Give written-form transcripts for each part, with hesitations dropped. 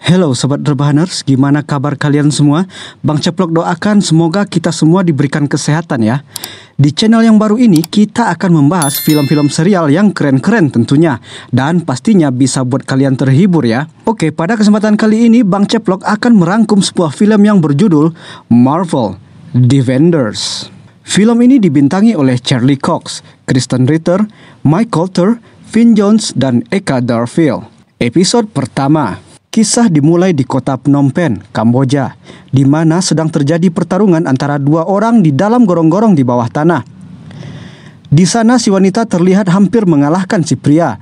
Halo Sobat Rebahaners, gimana kabar kalian semua? Bang Ceplok doakan semoga kita semua diberikan kesehatan ya. Di channel yang baru ini kita akan membahas film-film serial yang keren-keren tentunya. Dan pastinya bisa buat kalian terhibur ya. Oke, pada kesempatan kali ini Bang Ceplok akan merangkum sebuah film yang berjudul Marvel Defenders. Film ini dibintangi oleh Charlie Cox, Kristen Ritter, Mike Colter, Vin Jones, dan Eka Darville. Episode pertama. Kisah dimulai di kota Phnom Penh, Kamboja, di mana sedang terjadi pertarungan antara dua orang di dalam gorong-gorong di bawah tanah. Di sana si wanita terlihat hampir mengalahkan si pria.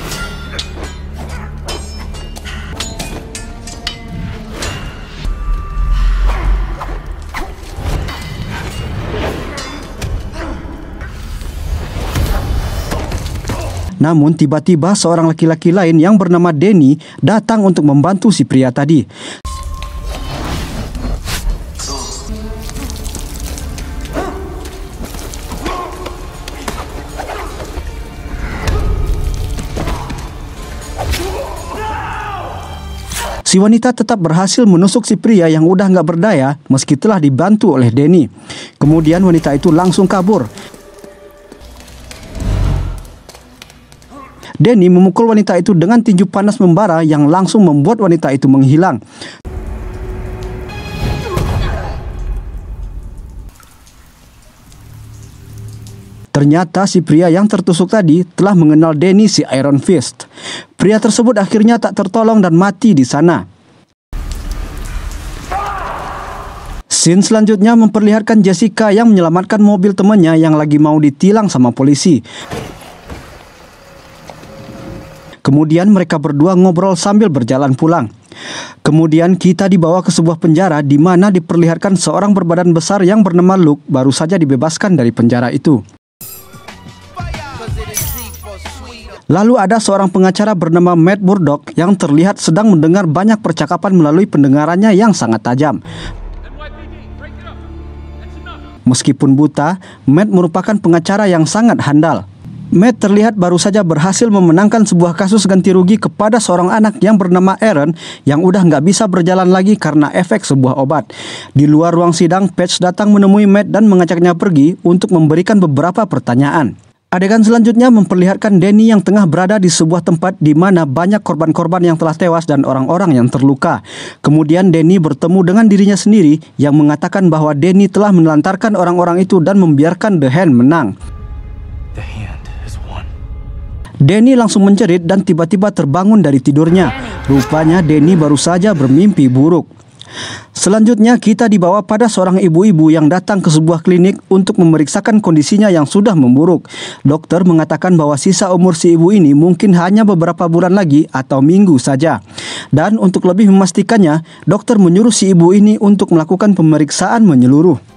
Namun tiba-tiba seorang laki-laki lain yang bernama Danny datang untuk membantu si pria tadi. Si wanita tetap berhasil menusuk si pria yang udah nggak berdaya meski telah dibantu oleh Danny. Kemudian wanita itu langsung kabur. Danny memukul wanita itu dengan tinju panas membara yang langsung membuat wanita itu menghilang. Ternyata si pria yang tertusuk tadi telah mengenal Danny si Iron Fist. Pria tersebut akhirnya tak tertolong dan mati di sana. Scene selanjutnya memperlihatkan Jessica yang menyelamatkan mobil temannya yang lagi mau ditilang sama polisi. Kemudian mereka berdua ngobrol sambil berjalan pulang. Kemudian kita dibawa ke sebuah penjara di mana diperlihatkan seorang berbadan besar yang bernama Luke baru saja dibebaskan dari penjara itu. Lalu ada seorang pengacara bernama Matt Murdock yang terlihat sedang mendengar banyak percakapan melalui pendengarannya yang sangat tajam. Meskipun buta, Matt merupakan pengacara yang sangat handal. Matt terlihat baru saja berhasil memenangkan sebuah kasus ganti rugi kepada seorang anak yang bernama Aaron yang udah nggak bisa berjalan lagi karena efek sebuah obat. Di luar ruang sidang, Patch datang menemui Matt dan mengajaknya pergi untuk memberikan beberapa pertanyaan. Adegan selanjutnya memperlihatkan Danny yang tengah berada di sebuah tempat di mana banyak korban-korban yang telah tewas dan orang-orang yang terluka. Kemudian Danny bertemu dengan dirinya sendiri yang mengatakan bahwa Danny telah menelantarkan orang-orang itu dan membiarkan The Hand menang. Danny langsung menjerit dan tiba-tiba terbangun dari tidurnya. Rupanya Danny baru saja bermimpi buruk. Selanjutnya kita dibawa pada seorang ibu-ibu yang datang ke sebuah klinik untuk memeriksakan kondisinya yang sudah memburuk. Dokter mengatakan bahwa sisa umur si ibu ini mungkin hanya beberapa bulan lagi atau minggu saja. Dan untuk lebih memastikannya, dokter menyuruh si ibu ini untuk melakukan pemeriksaan menyeluruh.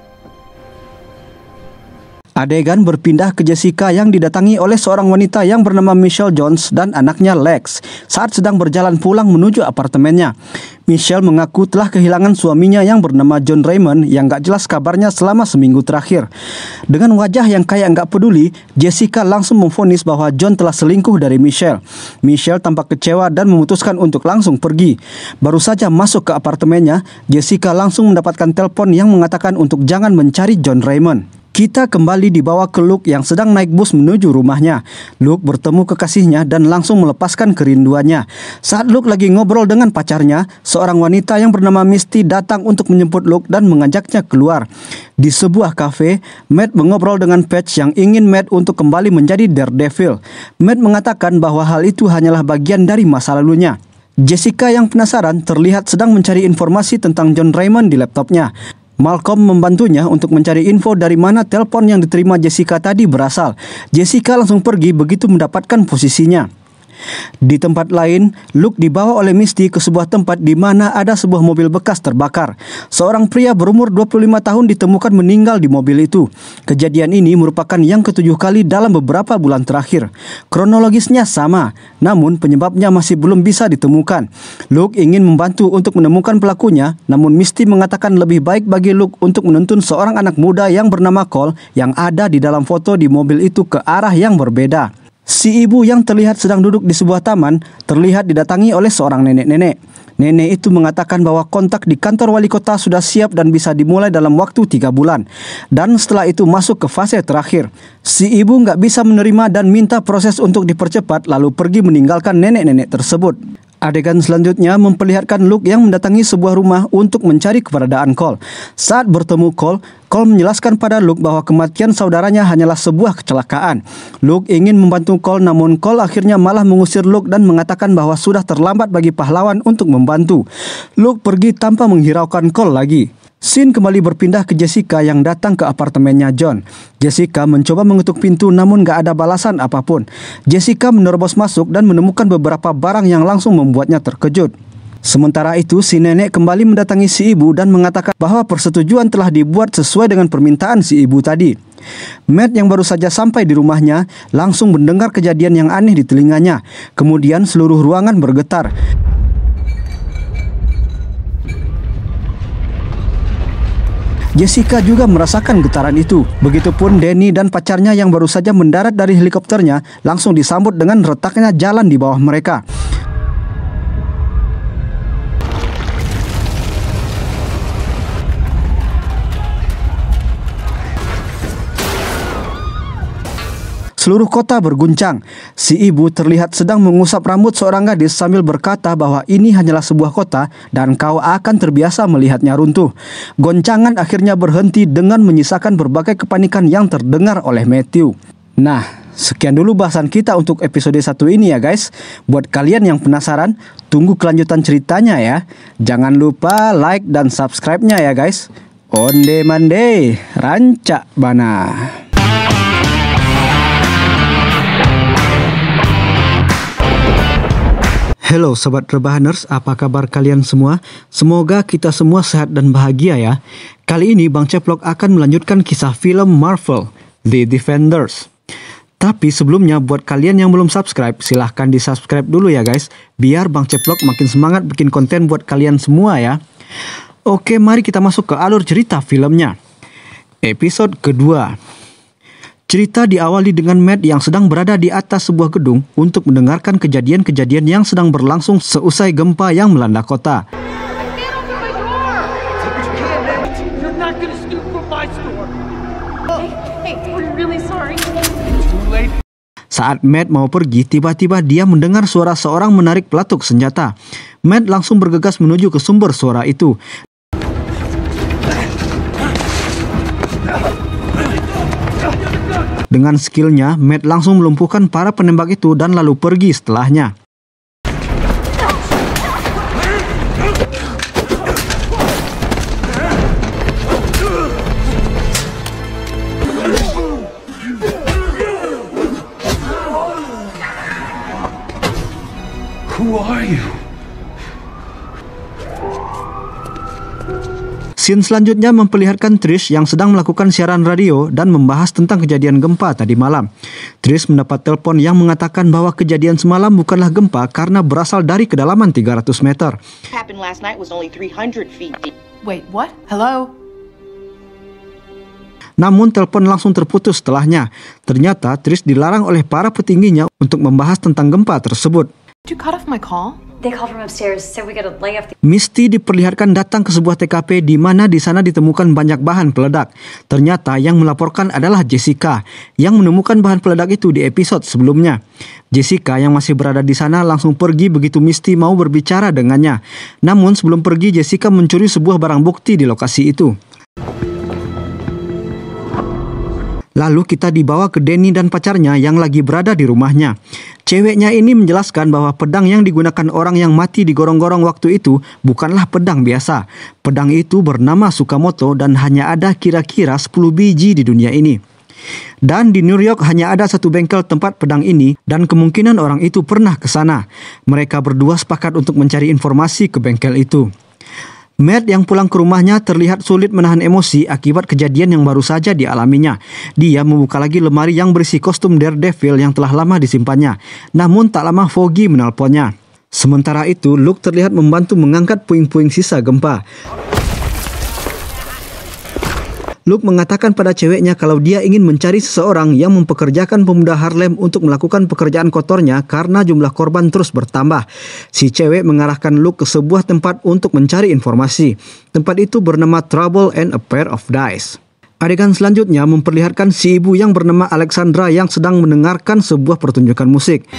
Adegan berpindah ke Jessica yang didatangi oleh seorang wanita yang bernama Michelle Jones dan anaknya Lex saat sedang berjalan pulang menuju apartemennya. Michelle mengaku telah kehilangan suaminya yang bernama John Raymond yang gak jelas kabarnya selama seminggu terakhir. Dengan wajah yang kayak gak peduli, Jessica langsung memvonis bahwa John telah selingkuh dari Michelle. Michelle tampak kecewa dan memutuskan untuk langsung pergi. Baru saja masuk ke apartemennya, Jessica langsung mendapatkan telepon yang mengatakan untuk jangan mencari John Raymond. Kita kembali dibawa ke Luke yang sedang naik bus menuju rumahnya. Luke bertemu kekasihnya dan langsung melepaskan kerinduannya. Saat Luke lagi ngobrol dengan pacarnya, seorang wanita yang bernama Misty datang untuk menjemput Luke dan mengajaknya keluar. Di sebuah kafe, Matt mengobrol dengan Patch yang ingin Matt untuk kembali menjadi Daredevil. Matt mengatakan bahwa hal itu hanyalah bagian dari masa lalunya. Jessica yang penasaran terlihat sedang mencari informasi tentang John Raymond di laptopnya. Malcolm membantunya untuk mencari info dari mana telepon yang diterima Jessica tadi berasal. Jessica langsung pergi begitu mendapatkan posisinya. Di tempat lain, Luke dibawa oleh Misty ke sebuah tempat di mana ada sebuah mobil bekas terbakar. Seorang pria berumur 25 tahun ditemukan meninggal di mobil itu. Kejadian ini merupakan yang ketujuh kali dalam beberapa bulan terakhir. Kronologisnya sama, namun penyebabnya masih belum bisa ditemukan. Luke ingin membantu untuk menemukan pelakunya, namun Misty mengatakan lebih baik bagi Luke untuk menuntun seorang anak muda yang bernama Cole yang ada di dalam foto di mobil itu ke arah yang berbeda. Si ibu yang terlihat sedang duduk di sebuah taman terlihat didatangi oleh seorang nenek-nenek. Nenek itu mengatakan bahwa kontak di kantor wali kota sudah siap dan bisa dimulai dalam waktu 3 bulan. Dan setelah itu masuk ke fase terakhir. Si ibu nggak bisa menerima dan minta proses untuk dipercepat lalu pergi meninggalkan nenek-nenek tersebut. Adegan selanjutnya memperlihatkan Luke yang mendatangi sebuah rumah untuk mencari keberadaan Cole. Saat bertemu Cole menjelaskan pada Luke bahwa kematian saudaranya hanyalah sebuah kecelakaan. Luke ingin membantu Cole, namun Cole akhirnya malah mengusir Luke dan mengatakan bahwa sudah terlambat bagi pahlawan untuk membantu. Luke pergi tanpa menghiraukan Cole lagi. Scene kembali berpindah ke Jessica yang datang ke apartemennya John. Jessica mencoba mengetuk pintu namun gak ada balasan apapun. Jessica menerobos masuk dan menemukan beberapa barang yang langsung membuatnya terkejut. Sementara itu, si nenek kembali mendatangi si ibu dan mengatakan bahwa persetujuan telah dibuat sesuai dengan permintaan si ibu tadi. Matt yang baru saja sampai di rumahnya langsung mendengar kejadian yang aneh di telinganya. Kemudian seluruh ruangan bergetar. Jessica juga merasakan getaran itu. Begitupun Danny dan pacarnya yang baru saja mendarat dari helikopternya langsung disambut dengan retaknya jalan di bawah mereka. Seluruh kota berguncang. Si ibu terlihat sedang mengusap rambut seorang gadis sambil berkata bahwa ini hanyalah sebuah kota dan kau akan terbiasa melihatnya runtuh. Goncangan akhirnya berhenti dengan menyisakan berbagai kepanikan yang terdengar oleh Matthew. Nah, sekian dulu bahasan kita untuk episode 1 ini ya guys. Buat kalian yang penasaran, tunggu kelanjutan ceritanya ya. Jangan lupa like dan subscribe-nya ya guys. Onde mande, rancak bana. Halo Sobat Rebahaners, apa kabar kalian semua? Semoga kita semua sehat dan bahagia ya. Kali ini Bang Ceplok akan melanjutkan kisah film Marvel, The Defenders. Tapi sebelumnya buat kalian yang belum subscribe, silahkan di subscribe dulu ya guys. Biar Bang Ceplok makin semangat bikin konten buat kalian semua ya. Oke, mari kita masuk ke alur cerita filmnya. Episode kedua. Cerita diawali dengan Matt yang sedang berada di atas sebuah gedung untuk mendengarkan kejadian-kejadian yang sedang berlangsung seusai gempa yang melanda kota. Saat Matt mau pergi, tiba-tiba dia mendengar suara seorang menarik pelatuk senjata. Matt langsung bergegas menuju ke sumber suara itu. Dengan skillnya, Matt langsung melumpuhkan para penembak itu dan lalu pergi setelahnya. Who are you? Scene selanjutnya memperlihatkan Trish yang sedang melakukan siaran radio dan membahas tentang kejadian gempa tadi malam. Trish mendapat telepon yang mengatakan bahwa kejadian semalam bukanlah gempa karena berasal dari kedalaman 300 meter. Wait, what? Hello? Namun telepon langsung terputus setelahnya. Ternyata Trish dilarang oleh para petingginya untuk membahas tentang gempa tersebut. Did you cut off my call? They called from upstairs, said we gotta lay off the... Misty diperlihatkan datang ke sebuah TKP di mana di sana ditemukan banyak bahan peledak. Ternyata yang melaporkan adalah Jessica yang menemukan bahan peledak itu di episode sebelumnya. Jessica yang masih berada di sana langsung pergi begitu Misty mau berbicara dengannya. Namun sebelum pergi, Jessica mencuri sebuah barang bukti di lokasi itu. Lalu kita dibawa ke Danny dan pacarnya yang lagi berada di rumahnya. Ceweknya ini menjelaskan bahwa pedang yang digunakan orang yang mati di gorong-gorong waktu itu bukanlah pedang biasa. Pedang itu bernama Tsukamoto dan hanya ada kira-kira 10 biji di dunia ini. Dan di New York hanya ada satu bengkel tempat pedang ini dan kemungkinan orang itu pernah ke sana. Mereka berdua sepakat untuk mencari informasi ke bengkel itu. Matt yang pulang ke rumahnya terlihat sulit menahan emosi akibat kejadian yang baru saja dialaminya. Dia membuka lagi lemari yang berisi kostum Daredevil yang telah lama disimpannya. Namun tak lama Foggy menelponnya. Sementara itu, Luke terlihat membantu mengangkat puing-puing sisa gempa. Luke mengatakan pada ceweknya kalau dia ingin mencari seseorang yang mempekerjakan pemuda Harlem untuk melakukan pekerjaan kotornya karena jumlah korban terus bertambah. Si cewek mengarahkan Luke ke sebuah tempat untuk mencari informasi. Tempat itu bernama Trouble and a Pair of Dice. Adegan selanjutnya memperlihatkan si ibu yang bernama Alexandra yang sedang mendengarkan sebuah pertunjukan musik.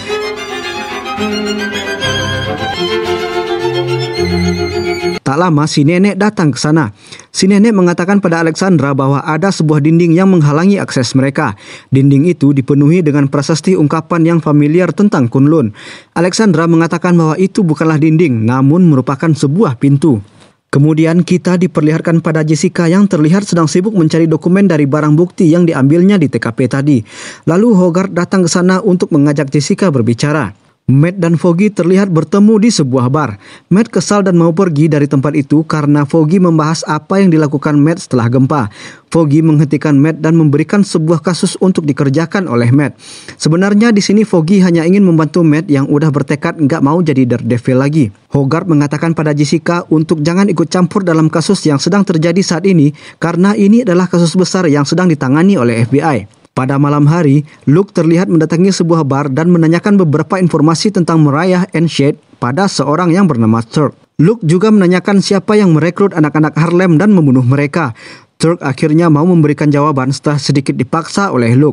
Tak lama si nenek datang ke sana. Si nenek mengatakan pada Alexandra bahwa ada sebuah dinding yang menghalangi akses mereka. Dinding itu dipenuhi dengan prasasti ungkapan yang familiar tentang Kunlun. Alexandra mengatakan bahwa itu bukanlah dinding, namun merupakan sebuah pintu. Kemudian kita diperlihatkan pada Jessica yang terlihat sedang sibuk mencari dokumen dari barang bukti yang diambilnya di TKP tadi. Lalu Hogarth datang ke sana untuk mengajak Jessica berbicara. Matt dan Foggy terlihat bertemu di sebuah bar. Matt kesal dan mau pergi dari tempat itu karena Foggy membahas apa yang dilakukan Matt setelah gempa. Foggy menghentikan Matt dan memberikan sebuah kasus untuk dikerjakan oleh Matt. Sebenarnya di sini Foggy hanya ingin membantu Matt yang udah bertekad nggak mau jadi Daredevil lagi. Hogarth mengatakan pada Jessica untuk jangan ikut campur dalam kasus yang sedang terjadi saat ini karena ini adalah kasus besar yang sedang ditangani oleh FBI. Pada malam hari, Luke terlihat mendatangi sebuah bar dan menanyakan beberapa informasi tentang Mariah and Shade pada seorang yang bernama Turk. Luke juga menanyakan siapa yang merekrut anak-anak Harlem dan membunuh mereka. Turk akhirnya mau memberikan jawaban setelah sedikit dipaksa oleh Luke.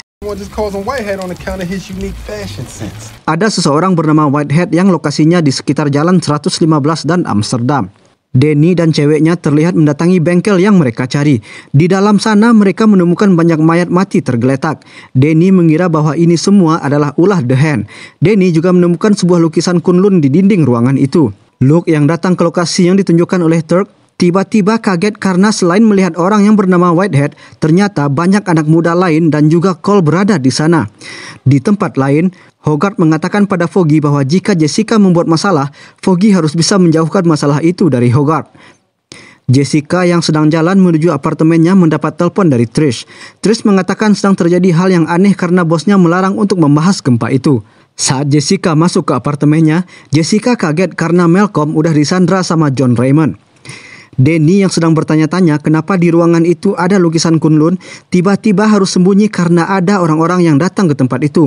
Ada seseorang bernama Whitehead yang lokasinya di sekitar Jalan 115 dan Amsterdam. Danny dan ceweknya terlihat mendatangi bengkel yang mereka cari. Di dalam sana mereka menemukan banyak mayat mati tergeletak. Danny mengira bahwa ini semua adalah ulah The Hand. Danny juga menemukan sebuah lukisan Kunlun di dinding ruangan itu. Luke yang datang ke lokasi yang ditunjukkan oleh Turk tiba-tiba kaget karena selain melihat orang yang bernama Whitehead, ternyata banyak anak muda lain dan juga Cole berada di sana. Di tempat lain, Hogarth mengatakan pada Foggy bahwa jika Jessica membuat masalah, Foggy harus bisa menjauhkan masalah itu dari Hogarth. Jessica yang sedang jalan menuju apartemennya mendapat telepon dari Trish. Trish mengatakan sedang terjadi hal yang aneh karena bosnya melarang untuk membahas gempa itu. Saat Jessica masuk ke apartemennya, Jessica kaget karena Malcolm udah disandra sama John Raymond. Danny yang sedang bertanya-tanya kenapa di ruangan itu ada lukisan Kunlun, tiba-tiba harus sembunyi karena ada orang-orang yang datang ke tempat itu.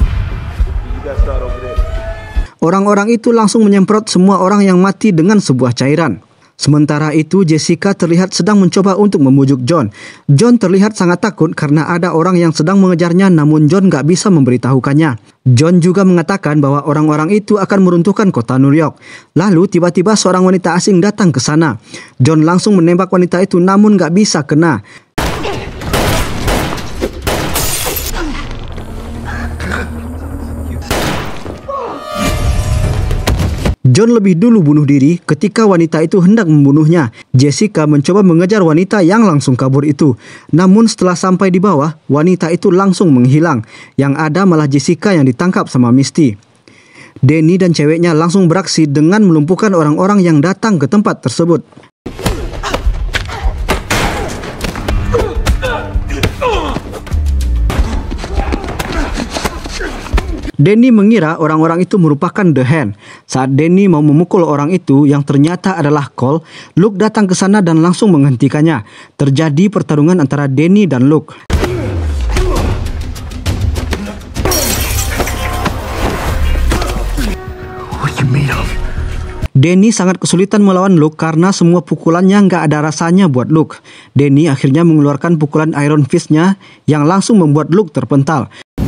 Orang-orang itu langsung menyemprot semua orang yang mati dengan sebuah cairan. Sementara itu Jessica terlihat sedang mencoba untuk membujuk John. John terlihat sangat takut karena ada orang yang sedang mengejarnya namun John gak bisa memberitahukannya. John juga mengatakan bahwa orang-orang itu akan meruntuhkan kota New York. Lalu tiba-tiba seorang wanita asing datang ke sana. John langsung menembak wanita itu namun gak bisa kena. John lebih dulu bunuh diri ketika wanita itu hendak membunuhnya. Jessica mencoba mengejar wanita yang langsung kabur itu. Namun setelah sampai di bawah, wanita itu langsung menghilang. Yang ada malah Jessica yang ditangkap sama Misty. Danny dan ceweknya langsung beraksi dengan melumpuhkan orang-orang yang datang ke tempat tersebut. Danny mengira orang-orang itu merupakan The Hand. Saat Danny mau memukul orang itu yang ternyata adalah Cole, Luke datang ke sana dan langsung menghentikannya. Terjadi pertarungan antara Danny dan Luke. Danny sangat kesulitan melawan Luke karena semua pukulannya nggak ada rasanya buat Luke. Danny akhirnya mengeluarkan pukulan Iron Fist-nya yang langsung membuat Luke terpental.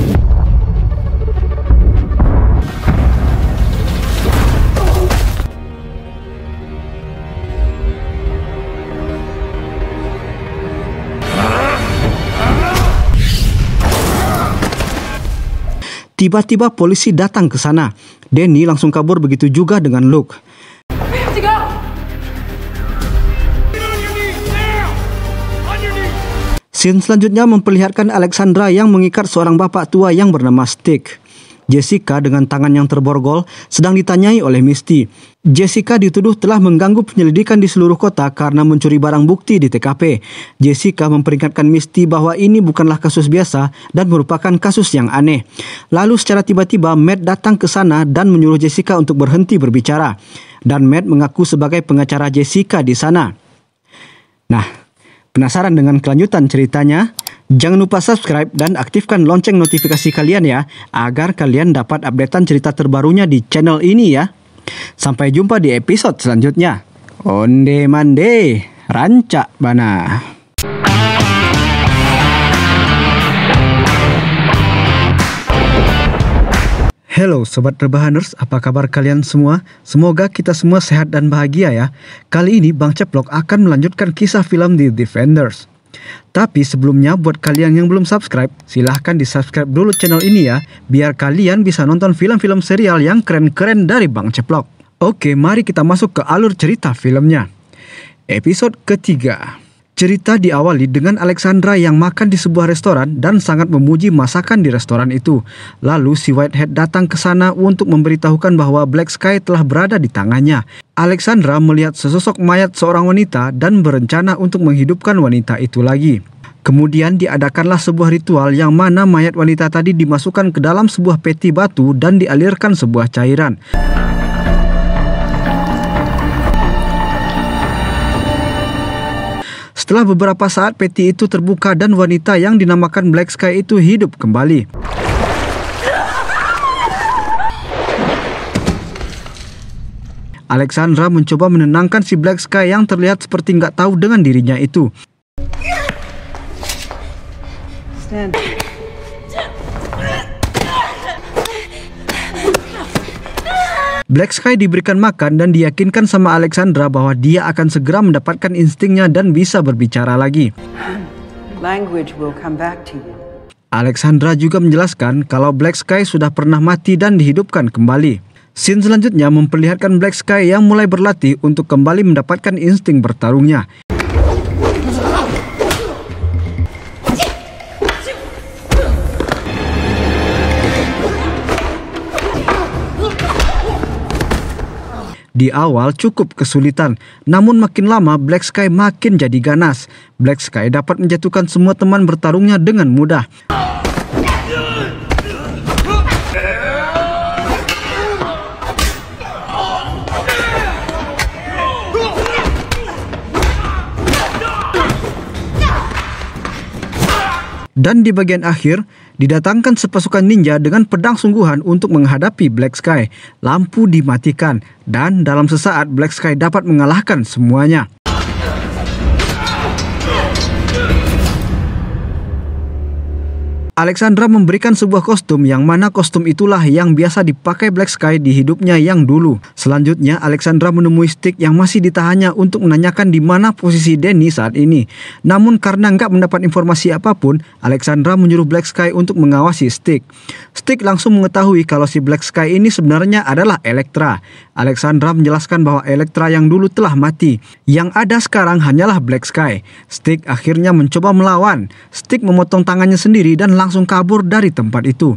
Tiba-tiba polisi datang ke sana. Danny langsung kabur, begitu juga dengan Luke. Scene selanjutnya memperlihatkan Alexandra yang mengikat seorang bapak tua yang bernama Stick. Jessica dengan tangan yang terborgol sedang ditanyai oleh Misty. Jessica dituduh telah mengganggu penyelidikan di seluruh kota karena mencuri barang bukti di TKP. Jessica memperingatkan Misty bahwa ini bukanlah kasus biasa dan merupakan kasus yang aneh. Lalu secara tiba-tiba Matt datang ke sana dan menyuruh Jessica untuk berhenti berbicara. Dan Matt mengaku sebagai pengacara Jessica di sana. Nah, Penasaran dengan kelanjutan ceritanya? Jangan lupa subscribe dan aktifkan lonceng notifikasi kalian ya, agar kalian dapat updatean cerita terbarunya di channel ini ya. Sampai jumpa di episode selanjutnya. Onde mande, rancak bana. Halo Sobat Rebahaners, apa kabar kalian semua? Semoga kita semua sehat dan bahagia ya. Kali ini Bang Ceplok akan melanjutkan kisah film The Defenders. Tapi sebelumnya buat kalian yang belum subscribe, silahkan di subscribe dulu channel ini ya, biar kalian bisa nonton film-film serial yang keren-keren dari Bang Ceplok. Oke, mari kita masuk ke alur cerita filmnya. Episode ketiga. Cerita diawali dengan Alexandra yang makan di sebuah restoran dan sangat memuji masakan di restoran itu. Lalu si Whitehead datang ke sana untuk memberitahukan bahwa Black Sky telah berada di tangannya. Alexandra melihat sesosok mayat seorang wanita dan berencana untuk menghidupkan wanita itu lagi. Kemudian diadakanlah sebuah ritual yang mana mayat wanita tadi dimasukkan ke dalam sebuah peti batu dan dialirkan sebuah cairan. Setelah beberapa saat peti itu terbuka dan wanita yang dinamakan Black Sky itu hidup kembali. Alexandra mencoba menenangkan si Black Sky yang terlihat seperti nggak tahu dengan dirinya itu. Black Sky diberikan makan dan diyakinkan sama Alexandra bahwa dia akan segera mendapatkan instingnya dan bisa berbicara lagi. Language will come back to you. Alexandra juga menjelaskan kalau Black Sky sudah pernah mati dan dihidupkan kembali. Scene selanjutnya memperlihatkan Black Sky yang mulai berlatih untuk kembali mendapatkan insting bertarungnya. Di awal cukup kesulitan, namun makin lama Black Sky makin jadi ganas. Black Sky dapat menjatuhkan semua teman bertarungnya dengan mudah. Dan di bagian akhir, didatangkan sepasukan ninja dengan pedang sungguhan untuk menghadapi Black Sky. Lampu dimatikan, dan dalam sesaat Black Sky dapat mengalahkan semuanya. Alexandra memberikan sebuah kostum yang mana kostum itulah yang biasa dipakai Black Sky di hidupnya yang dulu. Selanjutnya Alexandra menemui Stick yang masih ditahannya untuk menanyakan di mana posisi Danny saat ini. Namun karena nggak mendapat informasi apapun, Alexandra menyuruh Black Sky untuk mengawasi Stick. Stick langsung mengetahui kalau si Black Sky ini sebenarnya adalah Elektra. Alexandra menjelaskan bahwa Elektra yang dulu telah mati. Yang ada sekarang hanyalah Black Sky. Stick akhirnya mencoba melawan. Stick memotong tangannya sendiri dan langsung kabur dari tempat itu.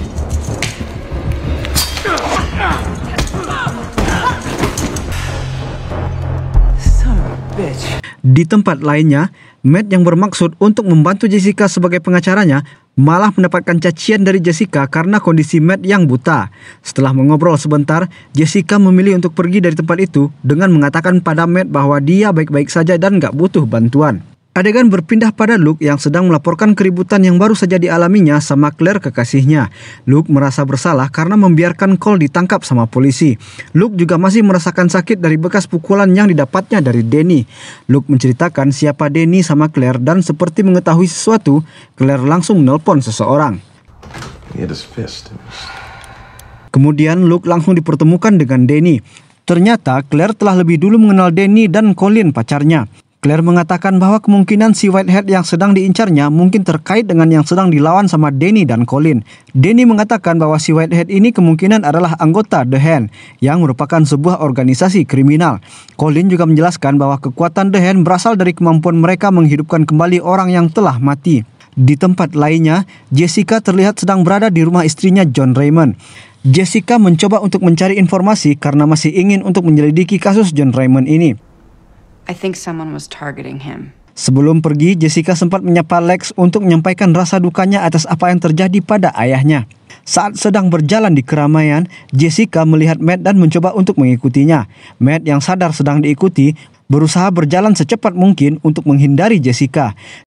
Di tempat lainnya, Matt yang bermaksud untuk membantu Jessica sebagai pengacaranya malah mendapatkan cacian dari Jessica karena kondisi Matt yang buta. Setelah mengobrol sebentar, Jessica memilih untuk pergi dari tempat itu dengan mengatakan pada Matt bahwa dia baik-baik saja dan gak butuh bantuan. Adegan berpindah pada Luke yang sedang melaporkan keributan yang baru saja dialaminya sama Claire kekasihnya. Luke merasa bersalah karena membiarkan Cole ditangkap sama polisi. Luke juga masih merasakan sakit dari bekas pukulan yang didapatnya dari Danny. Luke menceritakan siapa Danny sama Claire dan seperti mengetahui sesuatu, Claire langsung menelpon seseorang. Kemudian Luke langsung dipertemukan dengan Danny. Ternyata Claire telah lebih dulu mengenal Danny dan Colin pacarnya. Claire mengatakan bahwa kemungkinan si Whitehead yang sedang diincarnya mungkin terkait dengan yang sedang dilawan sama Danny dan Colin. Danny mengatakan bahwa si Whitehead ini kemungkinan adalah anggota The Hand, yang merupakan sebuah organisasi kriminal. Colin juga menjelaskan bahwa kekuatan The Hand berasal dari kemampuan mereka menghidupkan kembali orang yang telah mati. Di tempat lainnya, Jessica terlihat sedang berada di rumah istrinya John Raymond. Jessica mencoba untuk mencari informasi karena masih ingin untuk menyelidiki kasus John Raymond ini. I think someone was targeting him. Sebelum pergi, Jessica sempat menyapa Lex untuk menyampaikan rasa dukanya atas apa yang terjadi pada ayahnya. Saat sedang berjalan di keramaian, Jessica melihat Matt dan mencoba untuk mengikutinya. Matt yang sadar sedang diikuti, berusaha berjalan secepat mungkin untuk menghindari Jessica.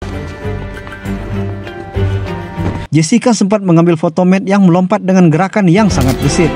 Jessica sempat mengambil foto Matt yang melompat dengan gerakan yang sangat gesit.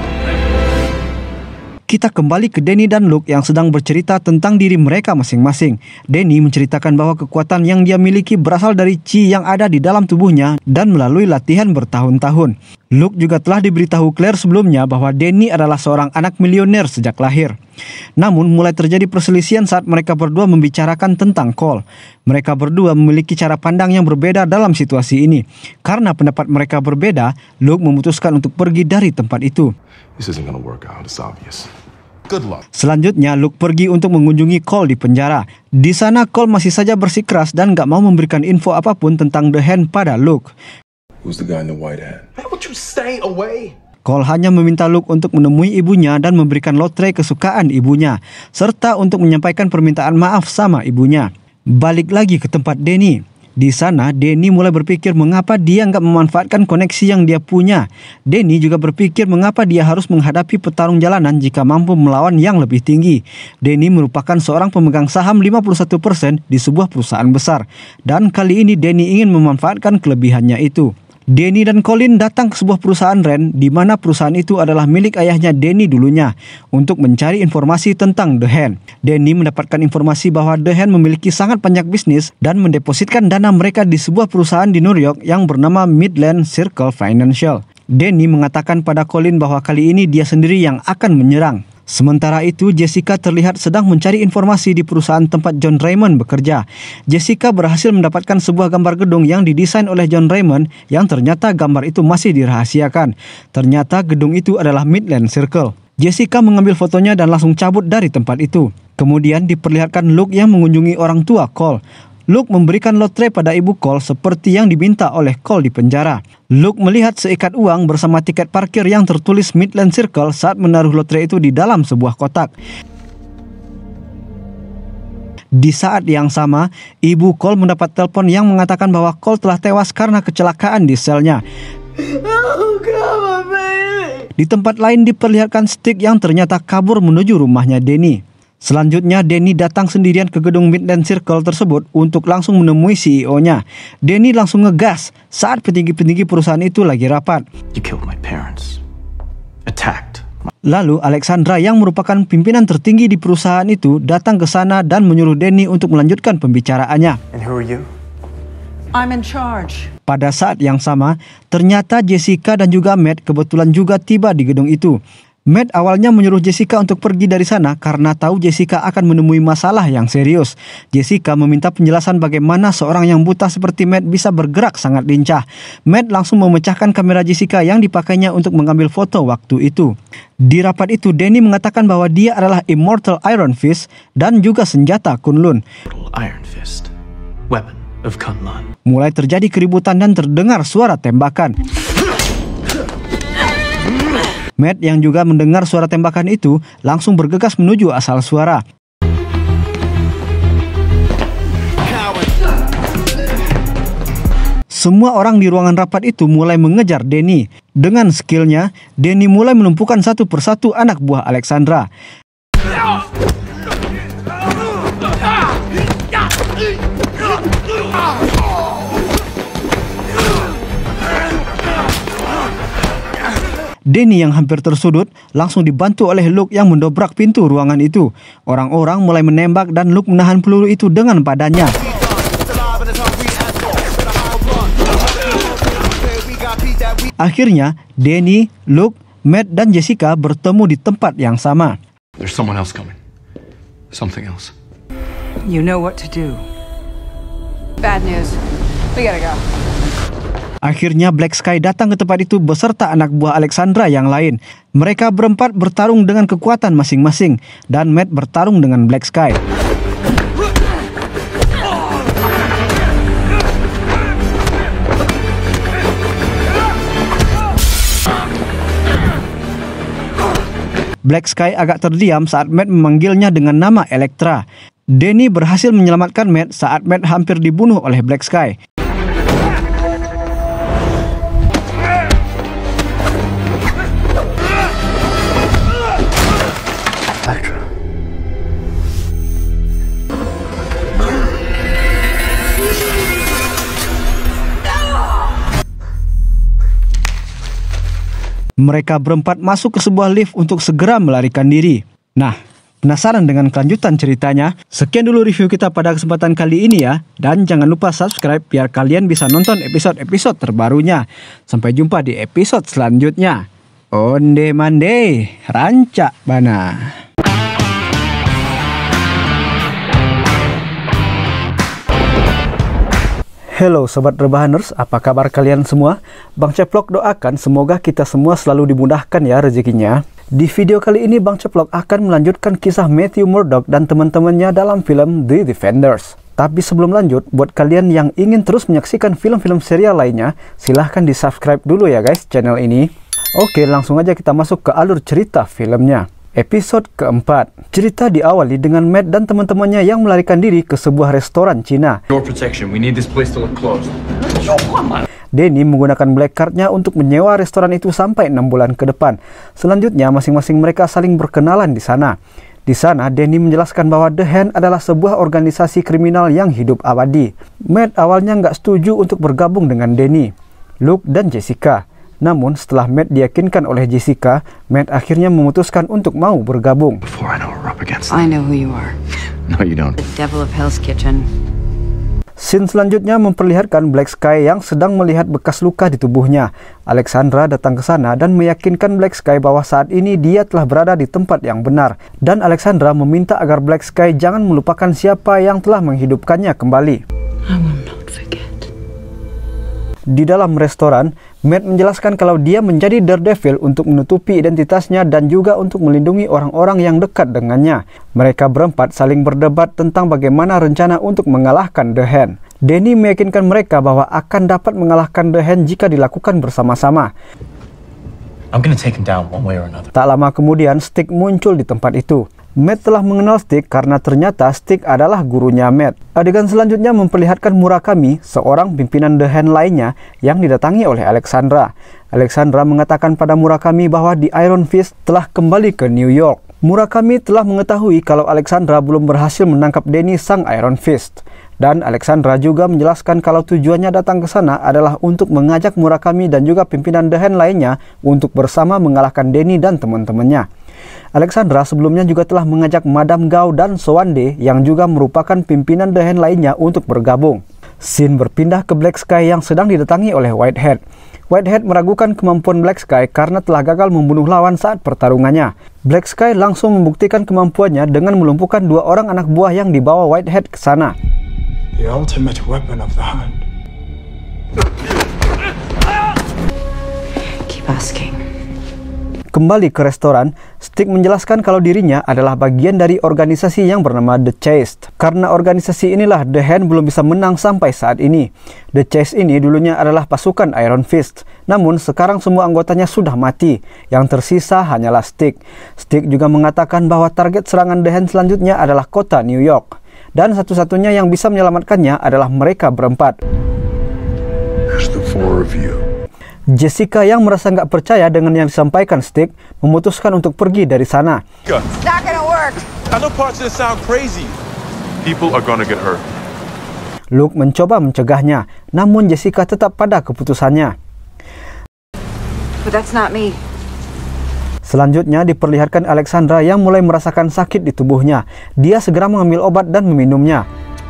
Kita kembali ke Danny dan Luke yang sedang bercerita tentang diri mereka masing-masing. Danny menceritakan bahwa kekuatan yang dia miliki berasal dari chi yang ada di dalam tubuhnya dan melalui latihan bertahun-tahun. Luke juga telah diberitahu Claire sebelumnya bahwa Danny adalah seorang anak milioner sejak lahir. Namun mulai terjadi perselisihan saat mereka berdua membicarakan tentang Cole. Mereka berdua memiliki cara pandang yang berbeda dalam situasi ini. Karena pendapat mereka berbeda, Luke memutuskan untuk pergi dari tempat itu. This isn't gonna work out, it's obvious. Good luck. Selanjutnya, Luke pergi untuk mengunjungi Cole di penjara. Di sana, Cole masih saja bersikeras dan gak mau memberikan info apapun tentang The Hand pada Luke. Who's the guy in the white hat? How about you stay away? Cole hanya meminta Luke untuk menemui ibunya dan memberikan lotre kesukaan ibunya, serta untuk menyampaikan permintaan maaf sama ibunya. Balik lagi ke tempat Danny. Di sana, Danny mulai berpikir mengapa dia nggak memanfaatkan koneksi yang dia punya. Danny juga berpikir mengapa dia harus menghadapi petarung jalanan jika mampu melawan yang lebih tinggi. Danny merupakan seorang pemegang saham 51% di sebuah perusahaan besar. Dan kali ini Danny ingin memanfaatkan kelebihannya itu. Danny dan Colin datang ke sebuah perusahaan rent di mana perusahaan itu adalah milik ayahnya Danny dulunya untuk mencari informasi tentang The Hand. Danny mendapatkan informasi bahwa The Hand memiliki sangat banyak bisnis dan mendepositkan dana mereka di sebuah perusahaan di New York yang bernama Midland Circle Financial. Danny mengatakan pada Colin bahwa kali ini dia sendiri yang akan menyerang. Sementara itu, Jessica terlihat sedang mencari informasi di perusahaan tempat John Raymond bekerja. Jessica berhasil mendapatkan sebuah gambar gedung yang didesain oleh John Raymond yang ternyata gambar itu masih dirahasiakan. Ternyata gedung itu adalah Midland Circle. Jessica mengambil fotonya dan langsung cabut dari tempat itu. Kemudian diperlihatkan Luke yang mengunjungi orang tua Cole. Luke memberikan lotre pada ibu Cole seperti yang diminta oleh Cole di penjara. Luke melihat seikat uang bersama tiket parkir yang tertulis Midland Circle saat menaruh lotre itu di dalam sebuah kotak. Di saat yang sama, ibu Cole mendapat telepon yang mengatakan bahwa Cole telah tewas karena kecelakaan di selnya. Di tempat lain diperlihatkan Stick yang ternyata kabur menuju rumahnya Danny. Selanjutnya, Danny datang sendirian ke gedung Midland Circle tersebut untuk langsung menemui CEO-nya. Danny langsung ngegas saat petinggi-petinggi perusahaan itu lagi rapat. You killed my parents. Attacked. Lalu, Alexandra yang merupakan pimpinan tertinggi di perusahaan itu datang ke sana dan menyuruh Danny untuk melanjutkan pembicaraannya. And who are you? I'm in charge. Pada saat yang sama, ternyata Jessica dan juga Matt kebetulan juga tiba di gedung itu. Matt awalnya menyuruh Jessica untuk pergi dari sana karena tahu Jessica akan menemui masalah yang serius. Jessica meminta penjelasan bagaimana seorang yang buta seperti Matt bisa bergerak sangat lincah. Matt langsung memecahkan kamera Jessica yang dipakainya untuk mengambil foto waktu itu. Di rapat itu, Danny mengatakan bahwa dia adalah Immortal Iron Fist dan juga senjata Kunlun. Iron Fist. Weapon of Kunlun. Mulai terjadi keributan dan terdengar suara tembakan. Matt yang juga mendengar suara tembakan itu langsung bergegas menuju asal suara. Semua orang di ruangan rapat itu mulai mengejar Danny. Dengan skillnya, Danny mulai melumpuhkan satu persatu anak buah Alexandra. Danny yang hampir tersudut langsung dibantu oleh Luke yang mendobrak pintu ruangan itu. Orang-orang mulai menembak dan Luke menahan peluru itu dengan badannya. Akhirnya, Danny, Luke, Matt, dan Jessica bertemu di tempat yang sama. There's someone else coming. Something else. You know what to do. Bad news. We gotta go. Akhirnya Black Sky datang ke tempat itu beserta anak buah Alexandra yang lain. Mereka berempat bertarung dengan kekuatan masing-masing dan Matt bertarung dengan Black Sky. Black Sky agak terdiam saat Matt memanggilnya dengan nama Elektra. Danny berhasil menyelamatkan Matt saat Matt hampir dibunuh oleh Black Sky. Mereka berempat masuk ke sebuah lift untuk segera melarikan diri. Nah, penasaran dengan kelanjutan ceritanya? Sekian dulu review kita pada kesempatan kali ini ya. Dan jangan lupa subscribe biar kalian bisa nonton episode-episode terbarunya. Sampai jumpa di episode selanjutnya. Onde mande, rancak bana. Halo Sobat Rebahaners, apa kabar kalian semua? Bang Ceplok doakan semoga kita semua selalu dimudahkan ya rezekinya. Di video kali ini Bang Ceplok akan melanjutkan kisah Matthew Murdock dan teman-temannya dalam film The Defenders. Tapi sebelum lanjut, buat kalian yang ingin terus menyaksikan film-film serial lainnya, silahkan di subscribe dulu ya guys channel ini. Oke, langsung aja kita masuk ke alur cerita filmnya. Episode keempat. Cerita diawali dengan Matt dan teman-temannya yang melarikan diri ke sebuah restoran Cina. Your protection. We need this place to look closed. Danny menggunakan black card-nya untuk menyewa restoran itu sampai 6 bulan ke depan. Selanjutnya, masing-masing mereka saling berkenalan di sana. Di sana, Danny menjelaskan bahwa The Hand adalah sebuah organisasi kriminal yang hidup abadi. Matt awalnya nggak setuju untuk bergabung dengan Danny, Luke, dan Jessica. Namun setelah Matt diyakinkan oleh Jessica, Matt akhirnya memutuskan untuk mau bergabung. Before I know what we're up against. I know who you are. No, you don't. The devil of Hell's Kitchen. Scene selanjutnya memperlihatkan Black Sky yang sedang melihat bekas luka di tubuhnya. Alexandra datang ke sana dan meyakinkan Black Sky bahwa saat ini dia telah berada di tempat yang benar. Dan Alexandra meminta agar Black Sky jangan melupakan siapa yang telah menghidupkannya kembali. I will not forget. Di dalam restoran, Matt menjelaskan kalau dia menjadi Daredevil untuk menutupi identitasnya dan juga untuk melindungi orang-orang yang dekat dengannya. Mereka berempat saling berdebat tentang bagaimana rencana untuk mengalahkan The Hand. Danny meyakinkan mereka bahwa akan dapat mengalahkan The Hand jika dilakukan bersama-sama. I'm gonna take him down one way or another. Tak lama kemudian, Stick muncul di tempat itu. Matt telah mengenal Stick karena ternyata Stick adalah gurunya Matt. Adegan selanjutnya memperlihatkan Murakami, seorang pimpinan The Hand lainnya yang didatangi oleh Alexandra. Alexandra mengatakan pada Murakami bahwa The Iron Fist telah kembali ke New York. Murakami telah mengetahui kalau Alexandra belum berhasil menangkap Danny sang Iron Fist. Dan Alexandra juga menjelaskan kalau tujuannya datang ke sana adalah untuk mengajak Murakami dan juga pimpinan The Hand lainnya untuk bersama mengalahkan Danny dan teman-temannya. Alexandra sebelumnya juga telah mengajak Madame Gao dan Sowande yang juga merupakan pimpinan The Hand lainnya untuk bergabung. Scene berpindah ke Black Sky yang sedang didatangi oleh Whitehead. Whitehead meragukan kemampuan Black Sky karena telah gagal membunuh lawan saat pertarungannya. Black Sky langsung membuktikan kemampuannya dengan melumpuhkan 2 orang anak buah yang dibawa Whitehead ke sana. The ultimate weapon of the Hand. Keep asking. Kembali ke restoran, Stick menjelaskan kalau dirinya adalah bagian dari organisasi yang bernama The Chase. Karena organisasi inilah The Hand belum bisa menang sampai saat ini. The Chase ini dulunya adalah pasukan Iron Fist. Namun sekarang semua anggotanya sudah mati. Yang tersisa hanyalah Stick. Stick juga mengatakan bahwa target serangan The Hand selanjutnya adalah kota New York. Dan satu-satunya yang bisa menyelamatkannya adalah mereka berempat. There's the 4 of you. Jessica yang merasa nggak percaya dengan yang disampaikan Stick memutuskan untuk pergi dari sana. It's not gonna work. I know parts of this sound crazy. People are gonna get hurt. Luke mencoba mencegahnya, namun Jessica tetap pada keputusannya. But that's not me. Selanjutnya diperlihatkan Alexandra yang mulai merasakan sakit di tubuhnya. Dia segera mengambil obat dan meminumnya.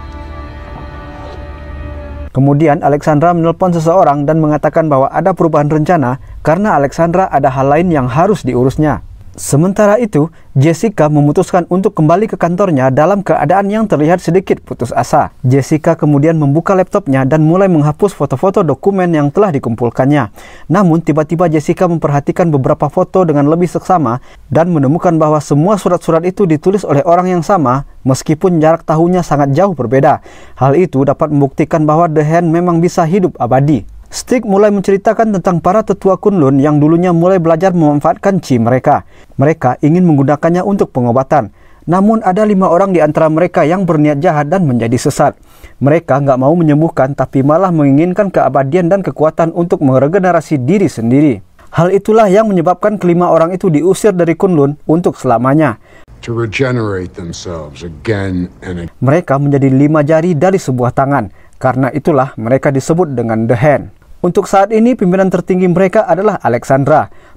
Kemudian Alexandra menelpon seseorang dan mengatakan bahwa ada perubahan rencana karena Alexandra ada hal lain yang harus diurusnya. Sementara itu, Jessica memutuskan untuk kembali ke kantornya dalam keadaan yang terlihat sedikit putus asa. Jessica kemudian membuka laptopnya dan mulai menghapus foto-foto dokumen yang telah dikumpulkannya. Namun tiba-tiba Jessica memperhatikan beberapa foto dengan lebih seksama dan menemukan bahwa semua surat-surat itu ditulis oleh orang yang sama meskipun jarak tahunnya sangat jauh berbeda. Hal itu dapat membuktikan bahwa The Hand memang bisa hidup abadi. Stick mulai menceritakan tentang para tetua Kunlun yang dulunya mulai belajar memanfaatkan chi mereka. Mereka ingin menggunakannya untuk pengobatan. Namun ada 5 orang di antara mereka yang berniat jahat dan menjadi sesat. Mereka nggak mau menyembuhkan tapi malah menginginkan keabadian dan kekuatan untuk meregenerasi diri sendiri. Hal itulah yang menyebabkan kelima orang itu diusir dari Kunlun untuk selamanya. To regenerate themselves again and again. Mereka menjadi 5 jari dari sebuah tangan. Karena itulah mereka disebut dengan The Hand. Untuk saat ini, pimpinan tertinggi mereka adalah Alexandra.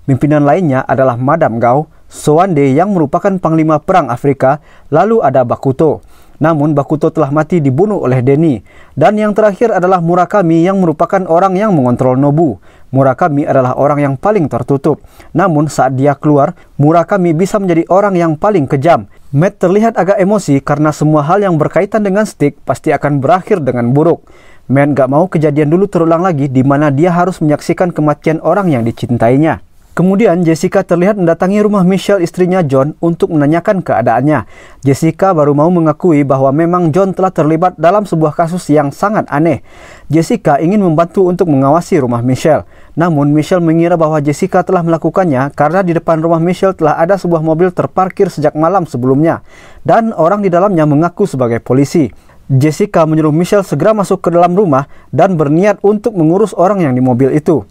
Pimpinan lainnya adalah Madam Gao, Sowande yang merupakan panglima perang Afrika, lalu ada Bakuto. Namun Bakuto telah mati dibunuh oleh Denny. Dan yang terakhir adalah Murakami yang merupakan orang yang mengontrol Nobu. Murakami adalah orang yang paling tertutup. Namun saat dia keluar, Murakami bisa menjadi orang yang paling kejam. Matt terlihat agak emosi karena semua hal yang berkaitan dengan Stick pasti akan berakhir dengan buruk. Matt gak mau kejadian dulu terulang lagi di mana dia harus menyaksikan kematian orang yang dicintainya. Kemudian Jessica terlihat mendatangi rumah Michelle, istrinya John, untuk menanyakan keadaannya. Jessica baru mau mengakui bahwa memang John telah terlibat dalam sebuah kasus yang sangat aneh. Jessica ingin membantu untuk mengawasi rumah Michelle. Namun Michelle mengira bahwa Jessica telah melakukannya karena di depan rumah Michelle telah ada sebuah mobil terparkir sejak malam sebelumnya. Dan orang di dalamnya mengaku sebagai polisi. Jessica menyuruh Michelle segera masuk ke dalam rumah dan berniat untuk mengurus orang yang di mobil itu.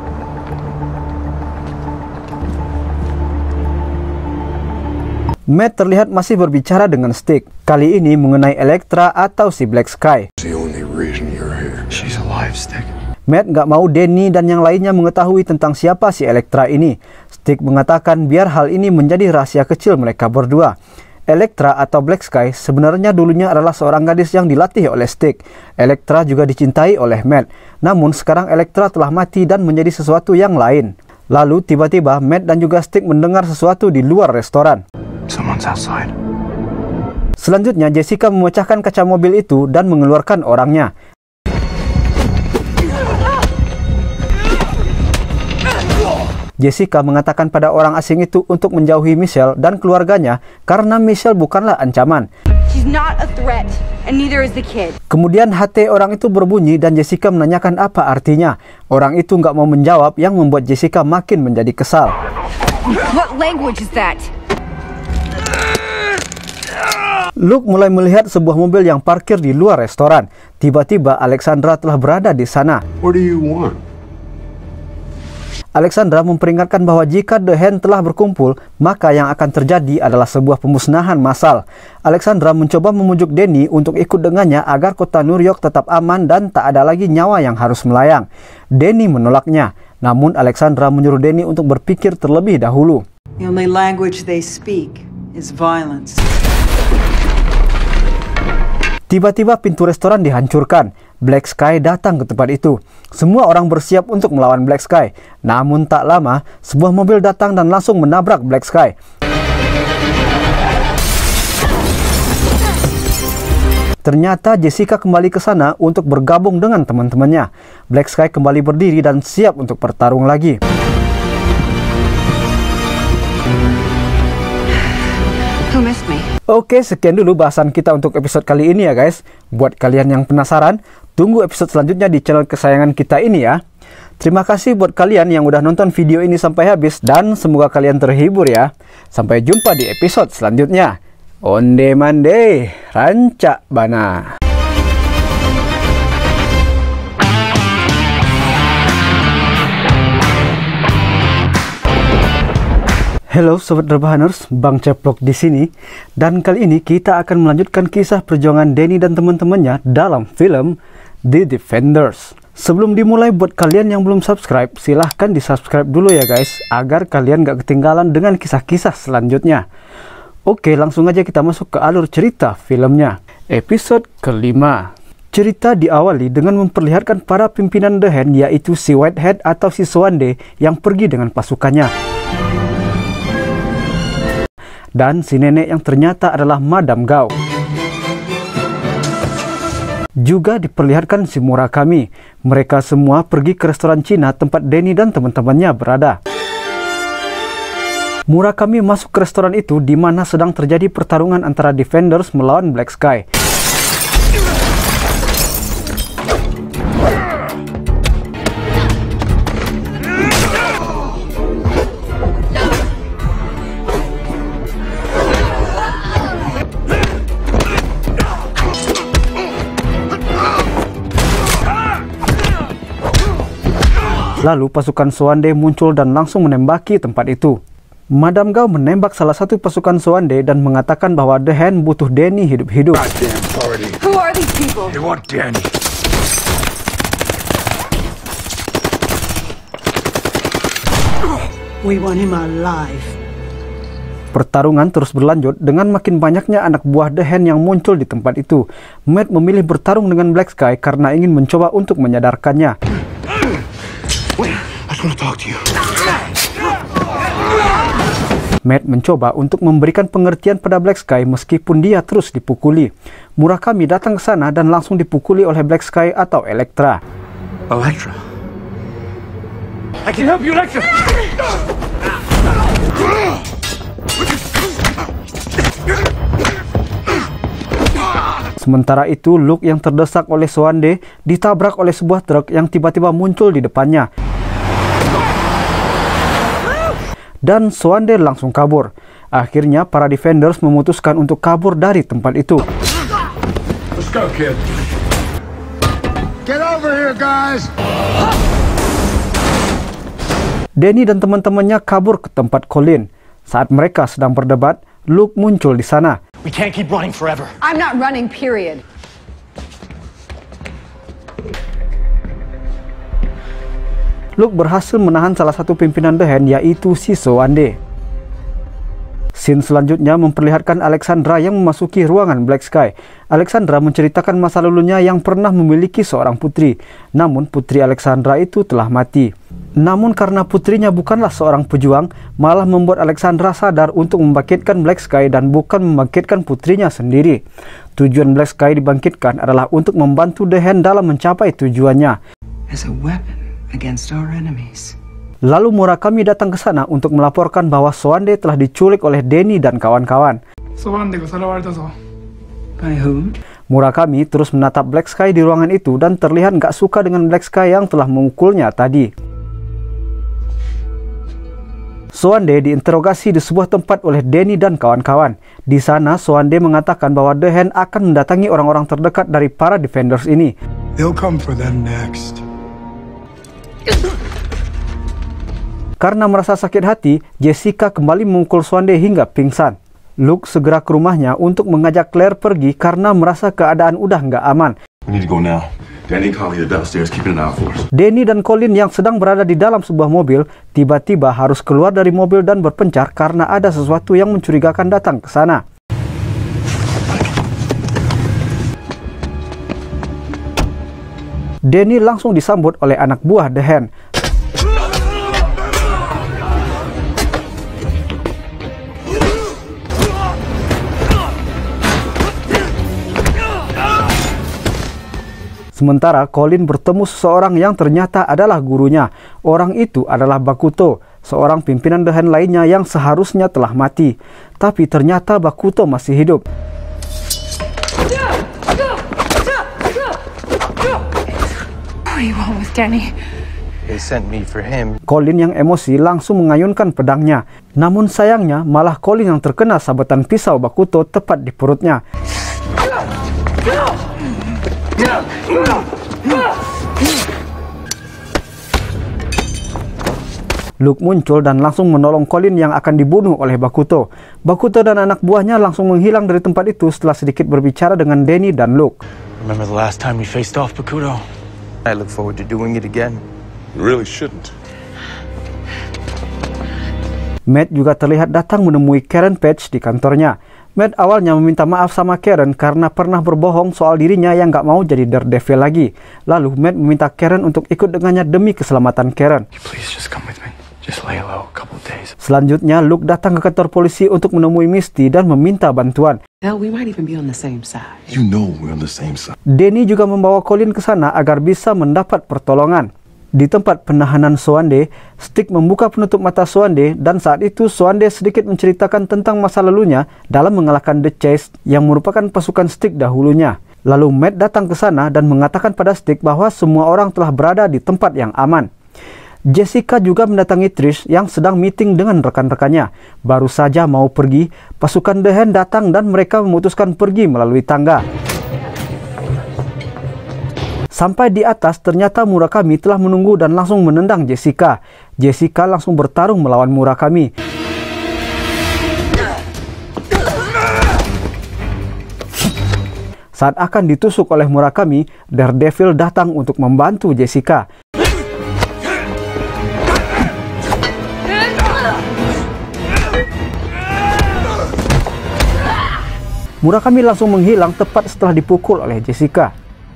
Matt terlihat masih berbicara dengan Stick, kali ini mengenai Elektra atau si Black Sky. Matt gak mau Denny dan yang lainnya mengetahui tentang siapa si Elektra ini. Stick mengatakan biar hal ini menjadi rahasia kecil mereka berdua. Elektra atau Black Sky sebenarnya dulunya adalah seorang gadis yang dilatih oleh Stick. Elektra juga dicintai oleh Matt. Namun sekarang Elektra telah mati dan menjadi sesuatu yang lain. Lalu tiba-tiba Matt dan juga Stick mendengar sesuatu di luar restoran. Someone's outside. Selanjutnya Jessica memecahkan kaca mobil itu dan mengeluarkan orangnya. Jessica mengatakan pada orang asing itu untuk menjauhi Michelle dan keluarganya karena Michelle bukanlah ancaman. She's not a threat, and neither is the kid. Kemudian HT orang itu berbunyi dan Jessica menanyakan apa artinya. Orang itu nggak mau menjawab yang membuat Jessica makin menjadi kesal. What language is that? Luke mulai melihat sebuah mobil yang parkir di luar restoran. Tiba-tiba Alexandra telah berada di sana. What do you want? Alexandra memperingatkan bahwa jika The Hand telah berkumpul, maka yang akan terjadi adalah sebuah pemusnahan massal. Alexandra mencoba memujuk Denny untuk ikut dengannya agar kota New York tetap aman dan tak ada lagi nyawa yang harus melayang. Denny menolaknya, namun Alexandra menyuruh Denny untuk berpikir terlebih dahulu. The only language they speak is violence. Tiba-tiba pintu restoran dihancurkan. Black Sky datang ke tempat itu. Semua orang bersiap untuk melawan Black Sky. Namun tak lama, sebuah mobil datang dan langsung menabrak Black Sky. Ternyata Jessica kembali ke sana untuk bergabung dengan teman-temannya. Black Sky kembali berdiri dan siap untuk bertarung lagi. Who missed me? Oke, sekian dulu bahasan kita untuk episode kali ini ya guys. Buat kalian yang penasaran, tunggu episode selanjutnya di channel kesayangan kita ini ya. Terima kasih buat kalian yang udah nonton video ini sampai habis dan semoga kalian terhibur ya. Sampai jumpa di episode selanjutnya. Onde mande, rancak bana. Halo Sobat Rebahaners, Bang Ceplok di sini. Dan kali ini kita akan melanjutkan kisah perjuangan Denny dan teman-temannya dalam film The Defenders. Sebelum dimulai, buat kalian yang belum subscribe, silahkan di-subscribe dulu ya guys, agar kalian gak ketinggalan dengan kisah-kisah selanjutnya. Oke, langsung aja kita masuk ke alur cerita filmnya. Episode kelima. Cerita diawali dengan memperlihatkan para pimpinan The Hand, yaitu si Whitehead atau si Sowande yang pergi dengan pasukannya. Dan si nenek yang ternyata adalah Madam Gao. Juga diperlihatkan si Murakami. Mereka semua pergi ke restoran Cina tempat Denny dan teman-temannya berada. Murakami masuk ke restoran itu di mana sedang terjadi pertarungan antara Defenders melawan Black Sky. Lalu pasukan Sowande muncul dan langsung menembaki tempat itu. Madam Gao menembak salah satu pasukan Sowande dan mengatakan bahwa The Hand butuh Denny hidup-hidup. Who are these people? They want Danny. We want him alive. Pertarungan terus berlanjut dengan makin banyaknya anak buah The Hand yang muncul di tempat itu. Matt memilih bertarung dengan Black Sky karena ingin mencoba untuk menyadarkannya. Matt mencoba untuk memberikan pengertian pada Black Sky meskipun dia terus dipukuli. Murakami datang ke sana dan langsung dipukuli oleh Black Sky atau Elektra. Elektra. I can help you, Elektra! Sementara itu, Luke yang terdesak oleh Soande ditabrak oleh sebuah truk yang tiba-tiba muncul di depannya. Dan Soande langsung kabur. Akhirnya, para Defenders memutuskan untuk kabur dari tempat itu. Let's go, kid. Get over here, guys! Danny dan teman-temannya kabur ke tempat Colin. Saat mereka sedang berdebat, Luke muncul di sana. We can't keep running forever. I'm not running, period. Luke berhasil menahan salah satu pimpinan The Hand, yaitu si Soande. Scene selanjutnya memperlihatkan Alexandra yang memasuki ruangan Black Sky. Alexandra menceritakan masa lalunya yang pernah memiliki seorang putri. Namun putri Alexandra itu telah mati. Namun karena putrinya bukanlah seorang pejuang, malah membuat Alexandra sadar untuk membangkitkan Black Sky dan bukan membangkitkan putrinya sendiri. Tujuan Black Sky dibangkitkan adalah untuk membantu The Hand dalam mencapai tujuannya. As a weapon against our enemies. Lalu Murakami datang ke sana untuk melaporkan bahwa Soande telah diculik oleh Danny dan kawan-kawan. By whom? Murakami terus menatap Black Sky di ruangan itu dan terlihat gak suka dengan Black Sky yang telah memukulnya tadi. Soande diinterogasi di sebuah tempat oleh Danny dan kawan-kawan. Di sana, Soande mengatakan bahwa The Hand akan mendatangi orang-orang terdekat dari para Defenders ini. They'll come for them next. Karena merasa sakit hati, Jessica kembali memukul Soande hingga pingsan. Luke segera ke rumahnya untuk mengajak Claire pergi karena merasa keadaan udah nggak aman. We need to go now. Danny and Colleen are downstairs keeping an eye out for us. Danny dan Colin yang sedang berada di dalam sebuah mobil, tiba-tiba harus keluar dari mobil dan berpencar karena ada sesuatu yang mencurigakan datang ke sana. Danny langsung disambut oleh anak buah The Hand. Sementara Colin bertemu seseorang yang ternyata adalah gurunya. Orang itu adalah Bakuto, seorang pimpinan The Hand lainnya yang seharusnya telah mati. Tapi ternyata Bakuto masih hidup. What do you want with Danny? They sent me for him. Colin yang emosi langsung mengayunkan pedangnya. Namun sayangnya malah Colin yang terkena sabetan pisau Bakuto tepat di perutnya. Luke muncul dan langsung menolong Colin yang akan dibunuh oleh Bakuto. Bakuto dan anak buahnya langsung menghilang dari tempat itu setelah sedikit berbicara dengan Danny dan Luke. Remember the last time we faced off, Bakuto? I look forward to doing it again. You really shouldn't. Matt juga terlihat datang menemui Karen Page di kantornya. Matt awalnya meminta maaf sama Karen karena pernah berbohong soal dirinya yang gak mau jadi Daredevil lagi. Lalu Matt meminta Karen untuk ikut dengannya demi keselamatan Karen. Please just come with me. Just lay low a couple days. Selanjutnya Luke datang ke kantor polisi untuk menemui Misty dan meminta bantuan. Hell, we might even be on the same side. You know we're on the same side. Danny juga membawa Colin ke sana agar bisa mendapat pertolongan. Di tempat penahanan Soande, Stick membuka penutup mata Soande dan saat itu Soande sedikit menceritakan tentang masa lalunya dalam mengalahkan The Chase yang merupakan pasukan Stick dahulunya. Lalu Matt datang ke sana dan mengatakan pada Stick bahwa semua orang telah berada di tempat yang aman. Jessica juga mendatangi Trish yang sedang meeting dengan rekan-rekannya. Baru saja mau pergi, pasukan The Hand datang dan mereka memutuskan pergi melalui tangga. Sampai di atas, ternyata Murakami telah menunggu dan langsung menendang Jessica. Jessica langsung bertarung melawan Murakami. Saat akan ditusuk oleh Murakami, Daredevil datang untuk membantu Jessica. Murakami langsung menghilang tepat setelah dipukul oleh Jessica.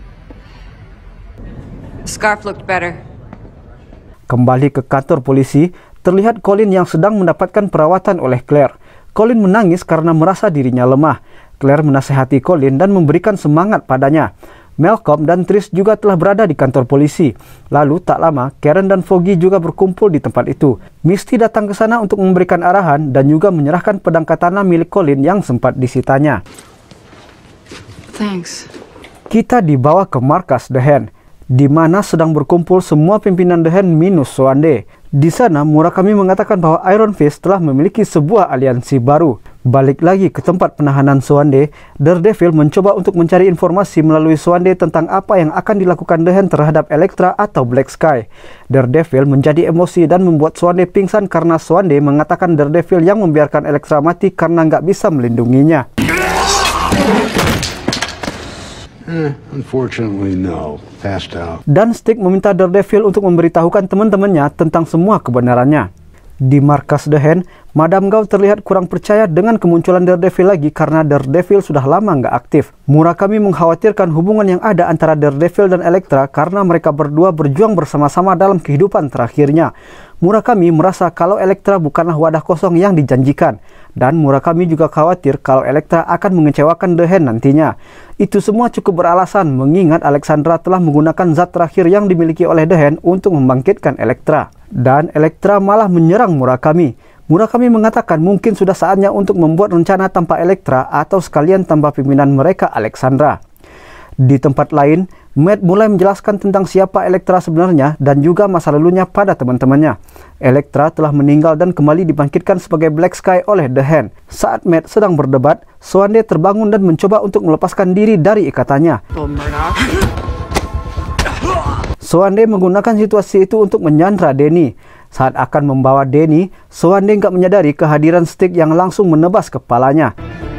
Scarf looked better. Kembali ke kantor polisi, terlihat Colin yang sedang mendapatkan perawatan oleh Claire. Colin menangis karena merasa dirinya lemah. Claire menasihati Colin dan memberikan semangat padanya. Malcolm dan Trish juga telah berada di kantor polisi. Lalu tak lama, Karen dan Foggy juga berkumpul di tempat itu. Misty datang ke sana untuk memberikan arahan dan juga menyerahkan pedang katana milik Colin yang sempat disitanya. Thanks. Kita dibawa ke markas The Hand, di mana sedang berkumpul semua pimpinan The Hand minus Swande. Di sana, Murakami mengatakan bahwa Iron Fist telah memiliki sebuah aliansi baru. Balik lagi ke tempat penahanan Swande, Daredevil mencoba untuk mencari informasi melalui Swande tentang apa yang akan dilakukan The Hand terhadap Elektra atau Black Sky. Daredevil menjadi emosi dan membuat Swande pingsan karena Swande mengatakan Daredevil yang membiarkan Elektra mati karena nggak bisa melindunginya. Unfortunately, no. Passed out. Dan Stick meminta Daredevil untuk memberitahukan teman-temannya tentang semua kebenarannya. Di markas The Hand, Madame Gao terlihat kurang percaya dengan kemunculan Daredevil lagi karena Daredevil sudah lama nggak aktif. Murakami mengkhawatirkan hubungan yang ada antara Daredevil dan Elektra karena mereka berdua berjuang bersama-sama dalam kehidupan terakhirnya. Murakami merasa kalau Elektra bukanlah wadah kosong yang dijanjikan. Dan Murakami juga khawatir kalau Elektra akan mengecewakan The Hand nantinya. Itu semua cukup beralasan mengingat Alexandra telah menggunakan zat terakhir yang dimiliki oleh The Hand untuk membangkitkan Elektra. Dan Elektra malah menyerang Murakami. Murakami mengatakan mungkin sudah saatnya untuk membuat rencana tanpa Elektra atau sekalian tanpa pimpinan mereka Alexandra. Di tempat lain, Matt mulai menjelaskan tentang siapa Elektra sebenarnya dan juga masa lalunya pada teman-temannya. Elektra telah meninggal dan kembali dibangkitkan sebagai Black Sky oleh The Hand. Saat Matt sedang berdebat, Swande terbangun dan mencoba untuk melepaskan diri dari ikatannya. Swande menggunakan situasi itu untuk menyandra Denny. Saat akan membawa Denny, Swande nggak menyadari kehadiran Stick yang langsung menebas kepalanya.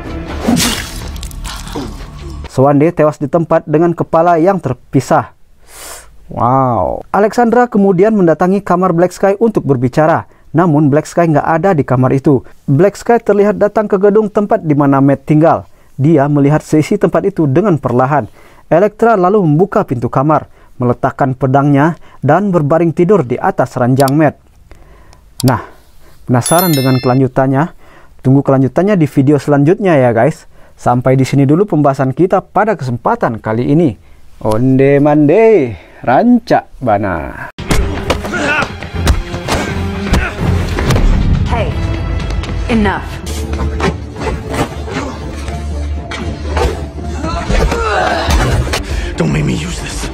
Swande tewas di tempat dengan kepala yang terpisah. Wow. Alexandra kemudian mendatangi kamar Black Sky untuk berbicara. Namun Black Sky nggak ada di kamar itu. Black Sky terlihat datang ke gedung tempat di mana Matt tinggal. Dia melihat seisi tempat itu dengan perlahan. Elektra lalu membuka pintu kamar, meletakkan pedangnya, dan berbaring tidur di atas ranjang Matt. Nah, penasaran dengan kelanjutannya? Tunggu kelanjutannya di video selanjutnya ya guys. Sampai di sini dulu pembahasan kita pada kesempatan kali ini. Onde mande, rancak bana. Hey, enough. Don't make me use this.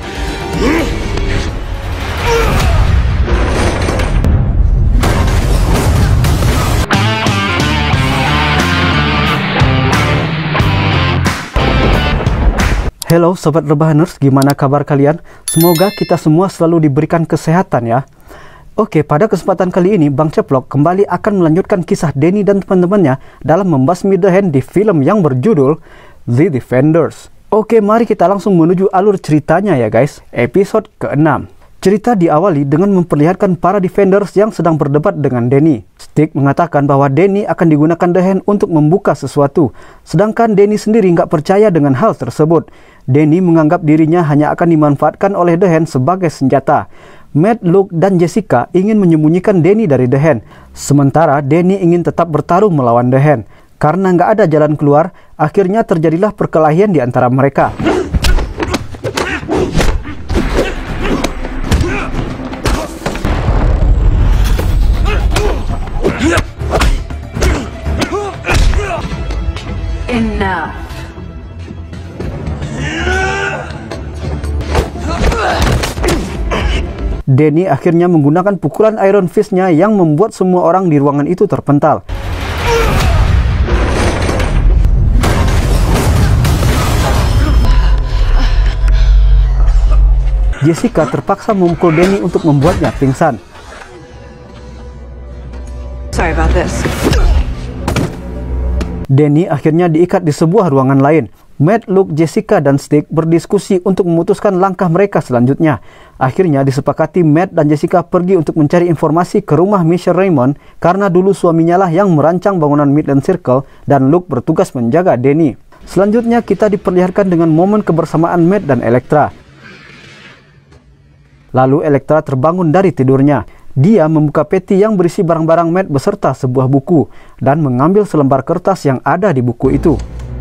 Halo Sobat Rebahaners, gimana kabar kalian? Semoga kita semua selalu diberikan kesehatan ya. Oke, pada kesempatan kali ini Bang Ceplok kembali akan melanjutkan kisah Denny dan teman-temannya dalam membasmi The Hand di film yang berjudul The Defenders. Oke, mari kita langsung menuju alur ceritanya ya guys, episode ke-6. Cerita diawali dengan memperlihatkan para Defenders yang sedang berdebat dengan Denny. Stick mengatakan bahwa Denny akan digunakan The Hand untuk membuka sesuatu, sedangkan Denny sendiri nggak percaya dengan hal tersebut. Denny menganggap dirinya hanya akan dimanfaatkan oleh The Hand sebagai senjata. Matt, Luke, dan Jessica ingin menyembunyikan Denny dari The Hand, sementara Denny ingin tetap bertarung melawan The Hand. Karena nggak ada jalan keluar, akhirnya terjadilah perkelahian di antara mereka. Enough. Denny akhirnya menggunakan pukulan Iron Fist-nya yang membuat semua orang di ruangan itu terpental. Jessica terpaksa memukul Denny untuk membuatnya pingsan. Sorry about this. Denny akhirnya diikat di sebuah ruangan lain. Matt, Luke, Jessica, dan Stick berdiskusi untuk memutuskan langkah mereka selanjutnya. Akhirnya disepakati Matt dan Jessica pergi untuk mencari informasi ke rumah Michelle Raymond karena dulu suaminya lah yang merancang bangunan Midland Circle dan Luke bertugas menjaga Denny. Selanjutnya kita diperlihatkan dengan momen kebersamaan Matt dan Elektra. Lalu Elektra terbangun dari tidurnya. Dia membuka peti yang berisi barang-barang Matt beserta sebuah buku dan mengambil selembar kertas yang ada di buku itu.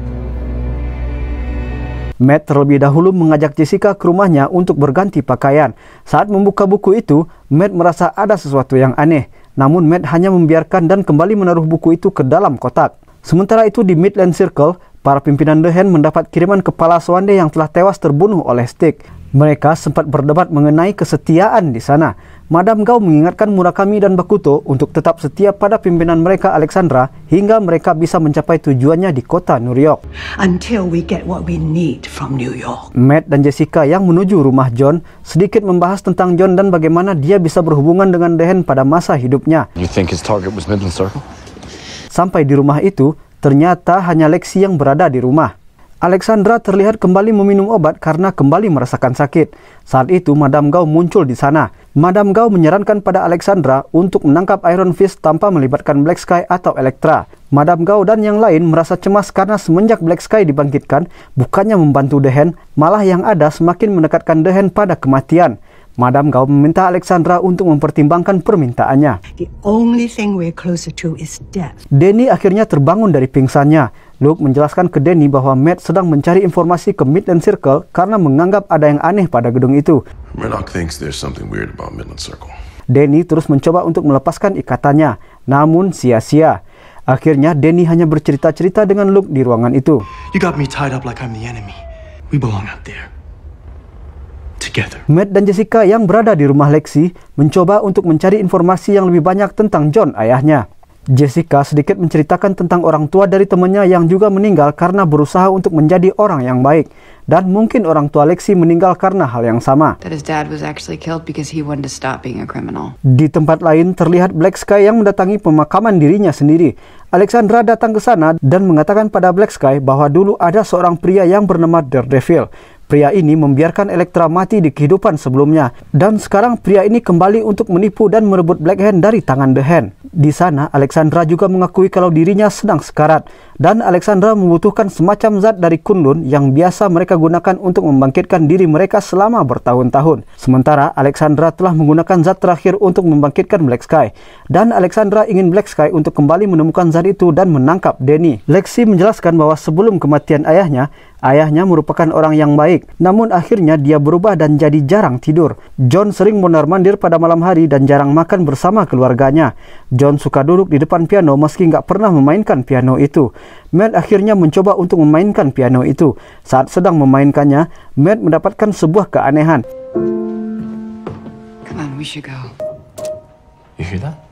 Matt terlebih dahulu mengajak Jessica ke rumahnya untuk berganti pakaian. Saat membuka buku itu, Matt merasa ada sesuatu yang aneh. Namun Matt hanya membiarkan dan kembali menaruh buku itu ke dalam kotak. Sementara itu di Midland Circle, para pimpinan The Hand mendapat kiriman kepala Swande yang telah tewas terbunuh oleh Stick. Mereka sempat berdebat mengenai kesetiaan di sana. Madam Gao mengingatkan Murakami dan Bakuto untuk tetap setia pada pimpinan mereka Alexandra hingga mereka bisa mencapai tujuannya di kota New York. Until we get what we need from New York. Matt dan Jessica yang menuju rumah John sedikit membahas tentang John dan bagaimana dia bisa berhubungan dengan The Hand pada masa hidupnya. You think his target was Midland Circle? Sampai di rumah itu, ternyata hanya Lexi yang berada di rumah. Alexandra terlihat kembali meminum obat karena kembali merasakan sakit. Saat itu Madam Gao muncul di sana. Madam Gao menyarankan pada Alexandra untuk menangkap Iron Fist tanpa melibatkan Black Sky atau Elektra. Madam Gao dan yang lain merasa cemas karena semenjak Black Sky dibangkitkan, bukannya membantu The Hand, malah yang ada semakin mendekatkan The Hand pada kematian. Madam Gao meminta Alexandra untuk mempertimbangkan permintaannya. The only thing we're closer to is death. Denny akhirnya terbangun dari pingsannya. Luke menjelaskan ke Denny bahwa Matt sedang mencari informasi ke Midland Circle karena menganggap ada yang aneh pada gedung itu. Murdoch thinks there's something weird about Midland Circle. Denny terus mencoba untuk melepaskan ikatannya, namun sia-sia. Akhirnya Denny hanya bercerita-cerita dengan Luke di ruangan itu. You got me tied up like I'm the enemy. We belong out there. Together. Matt dan Jessica yang berada di rumah Lexi mencoba untuk mencari informasi yang lebih banyak tentang John, ayahnya. Jessica sedikit menceritakan tentang orang tua dari temannya yang juga meninggal karena berusaha untuk menjadi orang yang baik. Dan mungkin orang tua Lexi meninggal karena hal yang sama. That his dad was actually killed because he wanted to stop being a criminal. Di tempat lain terlihat Black Sky yang mendatangi pemakaman dirinya sendiri. Alexandra datang ke sana dan mengatakan pada Black Sky bahwa dulu ada seorang pria yang bernama Daredevil. Pria ini membiarkan Elektra mati di kehidupan sebelumnya. Dan sekarang pria ini kembali untuk menipu dan merebut Black Hand dari tangan The Hand. Di sana, Alexandra juga mengakui kalau dirinya sedang sekarat. Dan Alexandra membutuhkan semacam zat dari Kunlun yang biasa mereka gunakan untuk membangkitkan diri mereka selama bertahun-tahun. Sementara, Alexandra telah menggunakan zat terakhir untuk membangkitkan Black Sky. Dan Alexandra ingin Black Sky untuk kembali menemukan zat itu dan menangkap Denny. Lexi menjelaskan bahwa sebelum kematian ayahnya merupakan orang yang baik. Namun akhirnya dia berubah dan jadi jarang tidur. John sering mondar-mandir pada malam hari dan jarang makan bersama keluarganya. John suka duduk di depan piano meski nggak pernah memainkan piano itu. Matt akhirnya mencoba untuk memainkan piano itu. Saat sedang memainkannya, Matt mendapatkan sebuah keanehan. Come on, we should go. You hear that?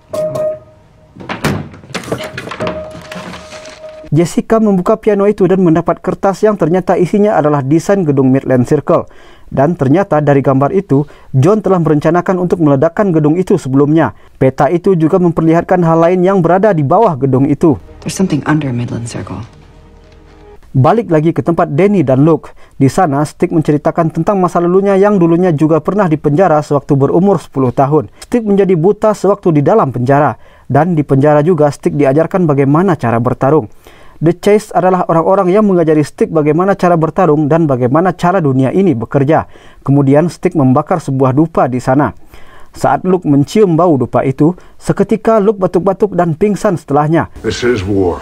Jessica membuka piano itu dan mendapat kertas yang ternyata isinya adalah desain gedung Midland Circle. Dan ternyata dari gambar itu, John telah merencanakan untuk meledakkan gedung itu sebelumnya. Peta itu juga memperlihatkan hal lain yang berada di bawah gedung itu. There's something under Midland Circle. Balik lagi ke tempat Denny dan Luke. Di sana, Stick menceritakan tentang masa lalunya yang dulunya juga pernah dipenjara sewaktu berumur 10 tahun. Stick menjadi buta sewaktu di dalam penjara. Dan di penjara juga Stick diajarkan bagaimana cara bertarung. The Chase adalah orang-orang yang mengajari Stick bagaimana cara bertarung dan bagaimana cara dunia ini bekerja. Kemudian Stick membakar sebuah dupa di sana. Saat Luke mencium bau dupa itu, seketika Luke batuk-batuk dan pingsan setelahnya. This is war.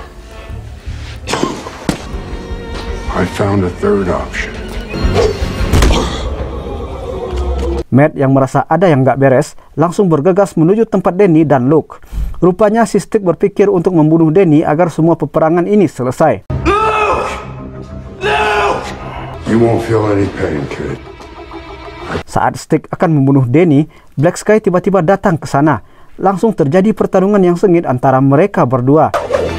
I found a third option. Matt yang merasa ada yang gak beres, langsung bergegas menuju tempat Denny dan Luke. Rupanya si Stick berpikir untuk membunuh Denny agar semua peperangan ini selesai. You won't feel any pain, kid. Saat Stick akan membunuh Denny, Black Sky tiba-tiba datang ke sana. Langsung terjadi pertarungan yang sengit antara mereka berdua.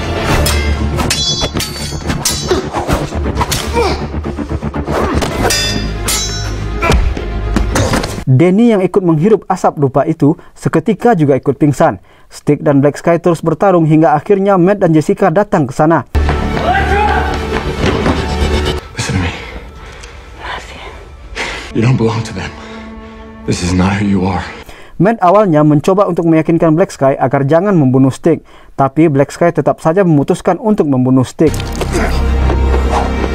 Denny yang ikut menghirup asap dupa itu seketika juga ikut pingsan. Stick dan Black Sky terus bertarung hingga akhirnya Matt dan Jessica datang ke sana. Listen to me. You don't belong to them. This is not who you are. Matt awalnya mencoba untuk meyakinkan Black Sky agar jangan membunuh Stick, tapi Black Sky tetap saja memutuskan untuk membunuh Stick.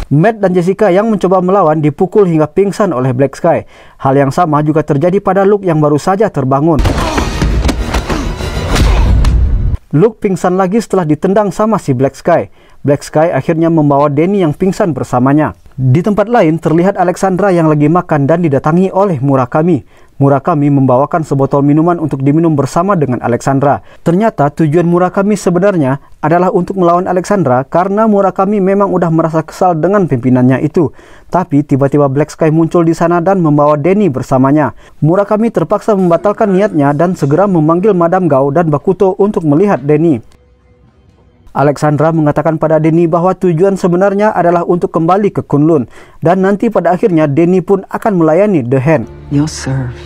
Matt dan Jessica yang mencoba melawan dipukul hingga pingsan oleh Black Sky. Hal yang sama juga terjadi pada Luke yang baru saja terbangun. Luke pingsan lagi setelah ditendang sama si Black Sky. Black Sky akhirnya membawa Danny yang pingsan bersamanya. Di tempat lain terlihat Alexandra yang lagi makan dan didatangi oleh Murakami. Murakami membawakan sebotol minuman untuk diminum bersama dengan Alexandra. Ternyata tujuan Murakami sebenarnya adalah untuk melawan Alexandra karena Murakami memang udah merasa kesal dengan pimpinannya itu. Tapi tiba-tiba Black Sky muncul di sana dan membawa Danny bersamanya. Murakami terpaksa membatalkan niatnya dan segera memanggil Madame Gao dan Bakuto untuk melihat Danny. Alexandra mengatakan pada Danny bahwa tujuan sebenarnya adalah untuk kembali ke Kunlun. Dan nanti pada akhirnya Danny pun akan melayani The Hand. You'll serve.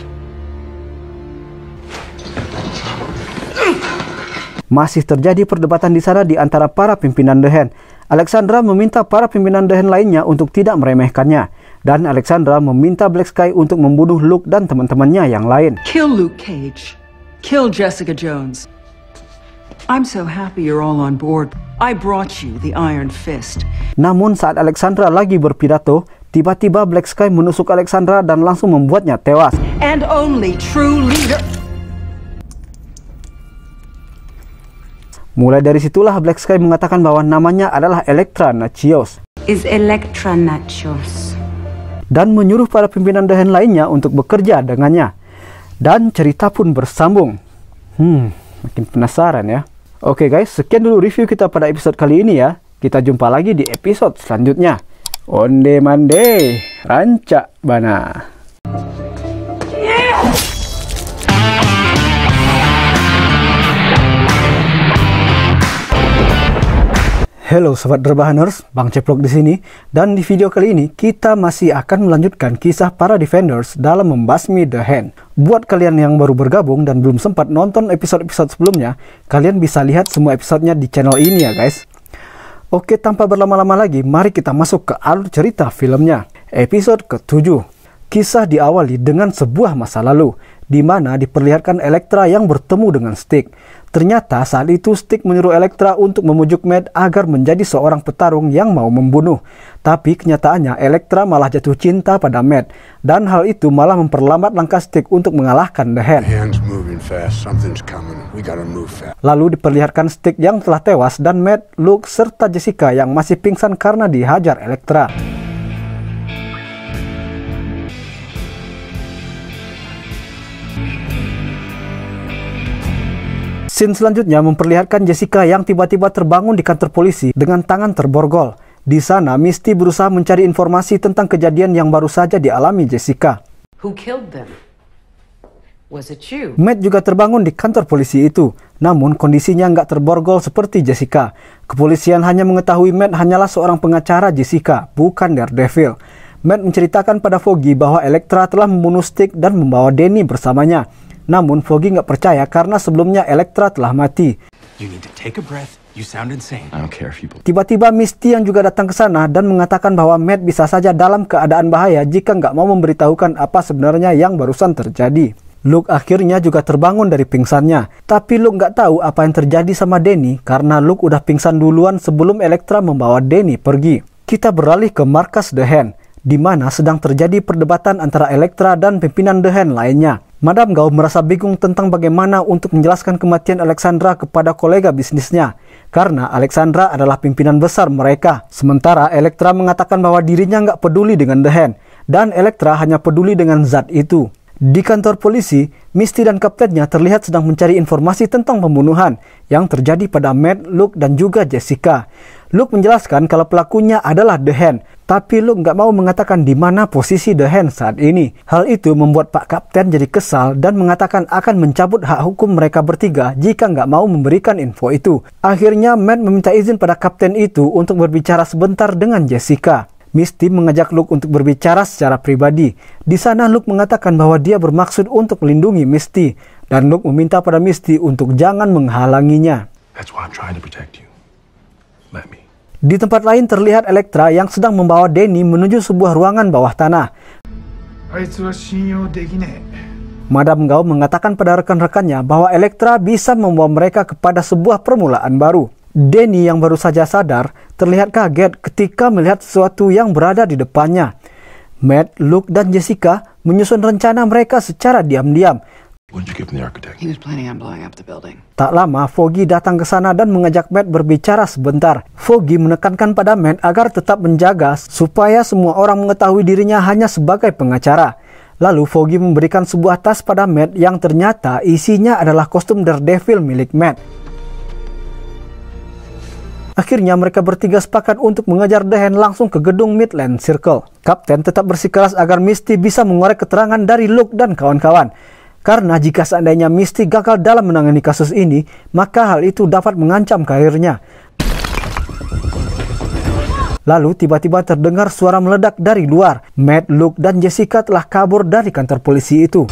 Masih terjadi perdebatan di sana di antara para pimpinan The Hand. Alexandra meminta para pimpinan The Hand lainnya untuk tidak meremehkannya. Dan Alexandra meminta Black Sky untuk membunuh Luke dan teman-temannya yang lain. Kill Luke Cage. Kill Jessica Jones. I'm so happy you're all on board. I brought you the Iron Fist. Namun saat Alexandra lagi berpidato, tiba-tiba Black Sky menusuk Alexandra dan langsung membuatnya tewas. And only true leader. Mulai dari situlah Black Sky mengatakan bahwa namanya adalah Elektra Natchios. Is Elektra Natchios. Dan menyuruh para pimpinan The Hand lainnya untuk bekerja dengannya. Dan cerita pun bersambung. Makin penasaran ya. Oke guys, sekian dulu review kita pada episode kali ini ya. Kita jumpa lagi di episode selanjutnya. Onde mande, rancak bana. Halo sobat Rebahaners, Bang Ceplok di sini. Dan di video kali ini kita masih akan melanjutkan kisah para Defenders dalam membasmi The Hand. Buat kalian yang baru bergabung dan belum sempat nonton episode-episode sebelumnya, kalian bisa lihat semua episodenya di channel ini ya guys. Oke, tanpa berlama-lama lagi, mari kita masuk ke alur cerita filmnya. Episode ke-7. Kisah diawali dengan sebuah masa lalu, di mana diperlihatkan Elektra yang bertemu dengan Stick. Ternyata saat itu Stick menyuruh Elektra untuk memujuk Matt agar menjadi seorang petarung yang mau membunuh. Tapi kenyataannya Elektra malah jatuh cinta pada Matt. Dan hal itu malah memperlambat langkah Stick untuk mengalahkan The Hand. Lalu diperlihatkan Stick yang telah tewas dan Matt, Luke, serta Jessica yang masih pingsan karena dihajar Elektra. Scene selanjutnya memperlihatkan Jessica yang tiba-tiba terbangun di kantor polisi dengan tangan terborgol. Di sana, Misty berusaha mencari informasi tentang kejadian yang baru saja dialami Jessica. Who killed them? Was it you? Matt juga terbangun di kantor polisi itu, namun kondisinya nggak terborgol seperti Jessica. Kepolisian hanya mengetahui Matt hanyalah seorang pengacara Jessica, bukan Daredevil. Matt menceritakan pada Foggy bahwa Elektra telah membunuh Stick dan membawa Danny bersamanya. Namun Foggy nggak percaya karena sebelumnya Elektra telah mati. Tiba-tiba Misty yang juga datang ke sana dan mengatakan bahwa Matt bisa saja dalam keadaan bahaya jika nggak mau memberitahukan apa sebenarnya yang barusan terjadi. Luke akhirnya juga terbangun dari pingsannya. Tapi Luke nggak tahu apa yang terjadi sama Danny karena Luke udah pingsan duluan sebelum Elektra membawa Danny pergi. Kita beralih ke markas The Hand, di mana sedang terjadi perdebatan antara Elektra dan pimpinan The Hand lainnya. Madame Gao merasa bingung tentang bagaimana untuk menjelaskan kematian Alexandra kepada kolega bisnisnya, karena Alexandra adalah pimpinan besar mereka. Sementara Elektra mengatakan bahwa dirinya nggak peduli dengan The Hand, dan Elektra hanya peduli dengan zat itu. Di kantor polisi, Misty dan kaptennya terlihat sedang mencari informasi tentang pembunuhan yang terjadi pada Matt, Luke, dan juga Jessica. Luke menjelaskan kalau pelakunya adalah The Hand, tapi Luke nggak mau mengatakan di mana posisi The Hand saat ini. Hal itu membuat Pak Kapten jadi kesal dan mengatakan akan mencabut hak hukum mereka bertiga jika nggak mau memberikan info itu. Akhirnya Matt meminta izin pada Kapten itu untuk berbicara sebentar dengan Jessica. Misty mengajak Luke untuk berbicara secara pribadi. Di sana Luke mengatakan bahwa dia bermaksud untuk melindungi Misty, dan Luke meminta pada Misty untuk jangan menghalanginya. Di tempat lain terlihat Elektra yang sedang membawa Danny menuju sebuah ruangan bawah tanah. Madame Gao mengatakan pada rekan-rekannya bahwa Elektra bisa membawa mereka kepada sebuah permulaan baru. Danny yang baru saja sadar terlihat kaget ketika melihat sesuatu yang berada di depannya. Matt, Luke, dan Jessica menyusun rencana mereka secara diam-diam. What did you give him the architect? He was planning on blowing up the building. Tak lama, Foggy datang ke sana dan mengajak Matt berbicara sebentar. Foggy menekankan pada Matt agar tetap menjaga supaya semua orang mengetahui dirinya hanya sebagai pengacara. Lalu Foggy memberikan sebuah tas pada Matt yang ternyata isinya adalah kostum Daredevil milik Matt. Akhirnya mereka bertiga sepakat untuk mengejar The Hand langsung ke gedung Midland Circle. Kapten tetap bersikeras agar Misty bisa mengorek keterangan dari Luke dan kawan-kawan. Karena jika seandainya Misty gagal dalam menangani kasus ini, maka hal itu dapat mengancam karirnya. Lalu tiba-tiba terdengar suara meledak dari luar. Matt, Luke, dan Jessica telah kabur dari kantor polisi itu.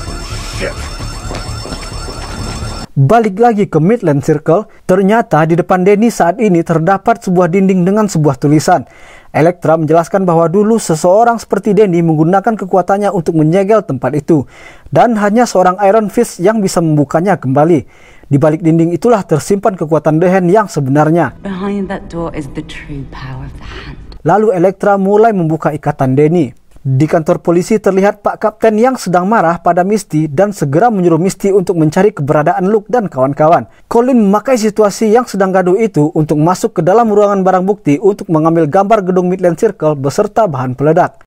Balik lagi ke Midland Circle, ternyata di depan Danny saat ini terdapat sebuah dinding dengan sebuah tulisan. Elektra menjelaskan bahwa dulu seseorang seperti Danny menggunakan kekuatannya untuk menyegel tempat itu. Dan hanya seorang Iron Fist yang bisa membukanya kembali. Di balik dinding itulah tersimpan kekuatan The Hand yang sebenarnya. Behind that door is the true power of the Hand. Lalu Elektra mulai membuka ikatan Danny. Di kantor polisi terlihat Pak Kapten yang sedang marah pada Misty dan segera menyuruh Misty untuk mencari keberadaan Luke dan kawan-kawan. Colin memakai situasi yang sedang gaduh itu untuk masuk ke dalam ruangan barang bukti untuk mengambil gambar gedung Midland Circle beserta bahan peledak.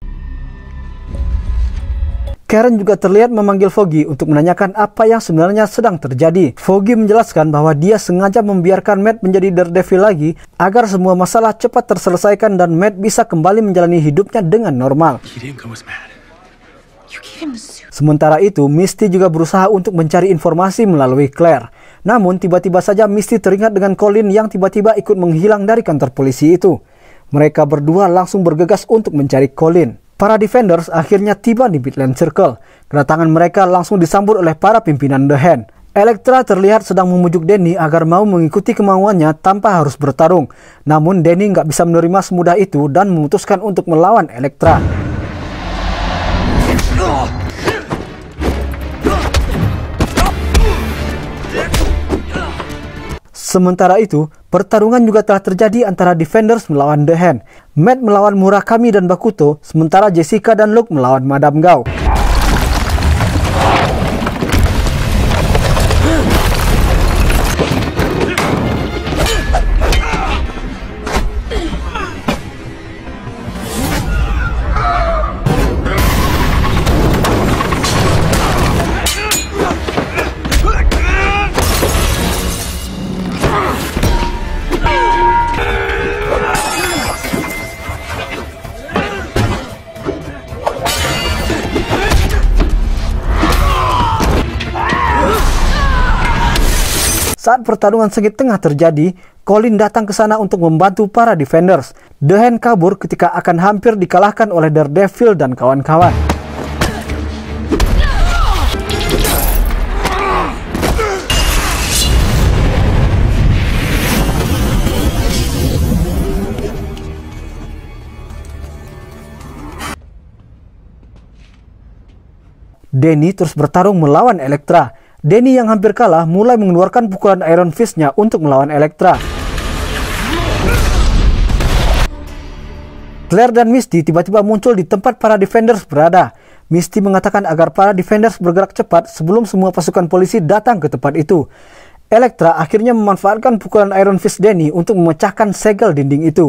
Karen juga terlihat memanggil Foggy untuk menanyakan apa yang sebenarnya sedang terjadi. Foggy menjelaskan bahwa dia sengaja membiarkan Matt menjadi Daredevil lagi agar semua masalah cepat terselesaikan dan Matt bisa kembali menjalani hidupnya dengan normal. Sementara itu, Misty juga berusaha untuk mencari informasi melalui Claire. Namun tiba-tiba saja Misty teringat dengan Colin yang tiba-tiba ikut menghilang dari kantor polisi itu. Mereka berdua langsung bergegas untuk mencari Colin. Para Defenders akhirnya tiba di Midland Circle. Kedatangan mereka langsung disambut oleh para pimpinan The Hand. Elektra terlihat sedang memujuk Danny agar mau mengikuti kemauannya tanpa harus bertarung. Namun Danny nggak bisa menerima semudah itu dan memutuskan untuk melawan Elektra. Sementara itu, pertarungan juga telah terjadi antara Defenders melawan The Hand. Matt melawan Murakami dan Bakuto, sementara Jessica dan Luke melawan Madame Gao. Saat pertarungan sengit tengah terjadi, Colin datang ke sana untuk membantu para Defenders. The Hand kabur ketika akan hampir dikalahkan oleh Daredevil dan kawan-kawan. Danny terus bertarung melawan Elektra. Danny yang hampir kalah mulai mengeluarkan pukulan Iron Fist-nya untuk melawan Elektra. Claire dan Misty tiba-tiba muncul di tempat para Defenders berada. Misty mengatakan agar para Defenders bergerak cepat sebelum semua pasukan polisi datang ke tempat itu. Elektra akhirnya memanfaatkan pukulan Iron Fist Danny untuk memecahkan segel dinding itu.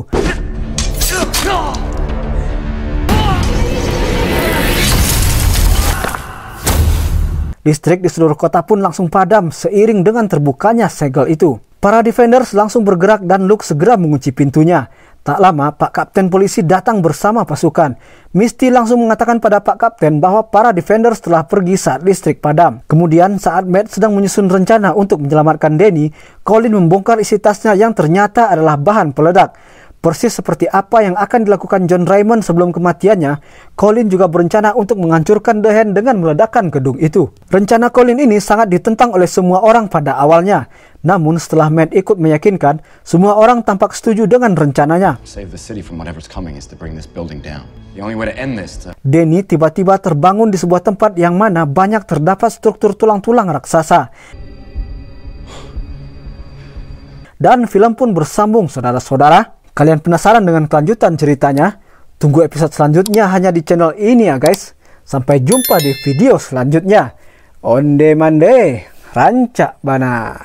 Listrik di seluruh kota pun langsung padam seiring dengan terbukanya segel itu. Para Defenders langsung bergerak dan Luke segera mengunci pintunya. Tak lama, Pak Kapten polisi datang bersama pasukan. Misty langsung mengatakan pada Pak Kapten bahwa para Defenders telah pergi saat listrik padam. Kemudian saat Matt sedang menyusun rencana untuk menyelamatkan Danny, Colin membongkar isi tasnya yang ternyata adalah bahan peledak. Persis seperti apa yang akan dilakukan John Raymond sebelum kematiannya, Colin juga berencana untuk menghancurkan The Hand dengan meledakkan gedung itu. Rencana Colin ini sangat ditentang oleh semua orang pada awalnya. Namun setelah Matt ikut meyakinkan, semua orang tampak setuju dengan rencananya. Danny tiba-tiba terbangun di sebuah tempat yang mana banyak terdapat struktur tulang-tulang raksasa. dan film pun bersambung, saudara-saudara. Kalian penasaran dengan kelanjutan ceritanya? Tunggu episode selanjutnya hanya di channel ini ya guys. Sampai jumpa di video selanjutnya. Onde mande, rancak bana.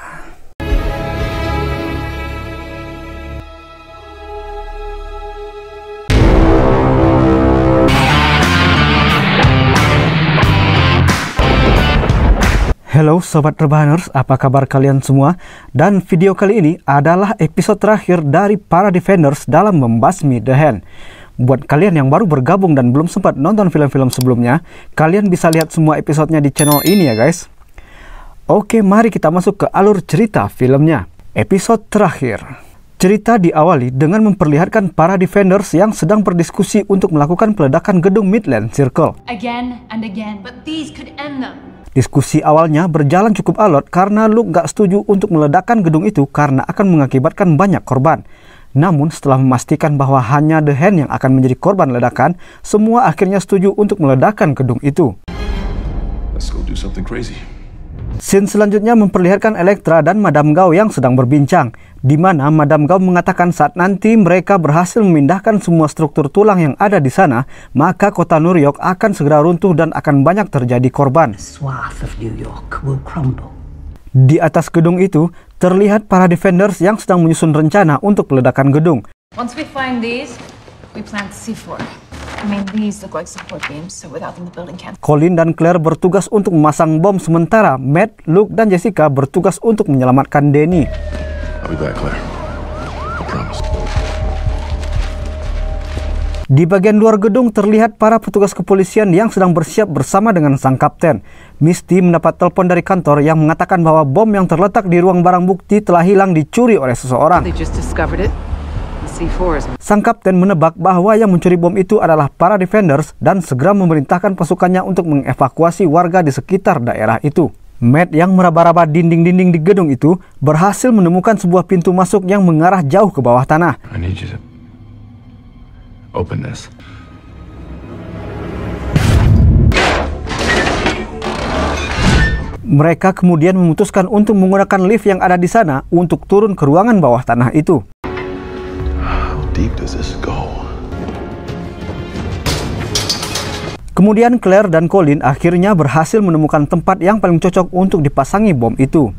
Halo Sobat Rebahaners, apa kabar kalian semua? Dan video kali ini adalah episode terakhir dari para Defenders dalam membasmi The Hand. Buat kalian yang baru bergabung dan belum sempat nonton film-film sebelumnya, kalian bisa lihat semua episodenya di channel ini ya guys. Oke, mari kita masuk ke alur cerita filmnya. Episode terakhir. Cerita diawali dengan memperlihatkan para Defenders yang sedang berdiskusi untuk melakukan peledakan gedung Midland Circle. Again and again, but these could end them. Diskusi awalnya berjalan cukup alot karena Luke gak setuju untuk meledakkan gedung itu karena akan mengakibatkan banyak korban. Namun setelah memastikan bahwa hanya The Hand yang akan menjadi korban ledakan, semua akhirnya setuju untuk meledakkan gedung itu. Let's go do something crazy. Scene selanjutnya memperlihatkan Elektra dan Madame Gao yang sedang berbincang, di mana Madame Gao mengatakan saat nanti mereka berhasil memindahkan semua struktur tulang yang ada di sana, maka kota New York akan segera runtuh dan akan banyak terjadi korban. Swath of New York will crumble. Di atas gedung itu, terlihat para Defenders yang sedang menyusun rencana untuk peledakan gedung. Once we find these, we plant C4. I mean, these look like support beams, so without them the building can't. Colin dan Claire bertugas untuk memasang bom, sementara Matt, Luke, dan Jessica bertugas untuk menyelamatkan Danny. I'll be back, Claire. I promise. Di bagian luar gedung terlihat para petugas kepolisian yang sedang bersiap bersama dengan sang kapten. Misty mendapat telepon dari kantor yang mengatakan bahwa bom yang terletak di ruang barang bukti telah hilang dicuri oleh seseorang. They just discovered it. The C4 is... Sang kapten menebak bahwa yang mencuri bom itu adalah para Defenders dan segera memerintahkan pasukannya untuk mengevakuasi warga di sekitar daerah itu. Matt yang meraba-raba dinding-dinding di gedung itu berhasil menemukan sebuah pintu masuk yang mengarah jauh ke bawah tanah. I need you to open this. Mereka kemudian memutuskan untuk menggunakan lift yang ada di sana untuk turun ke ruangan bawah tanah itu. How deep does this go? Kemudian Claire dan Colin akhirnya berhasil menemukan tempat yang paling cocok untuk dipasangi bom itu.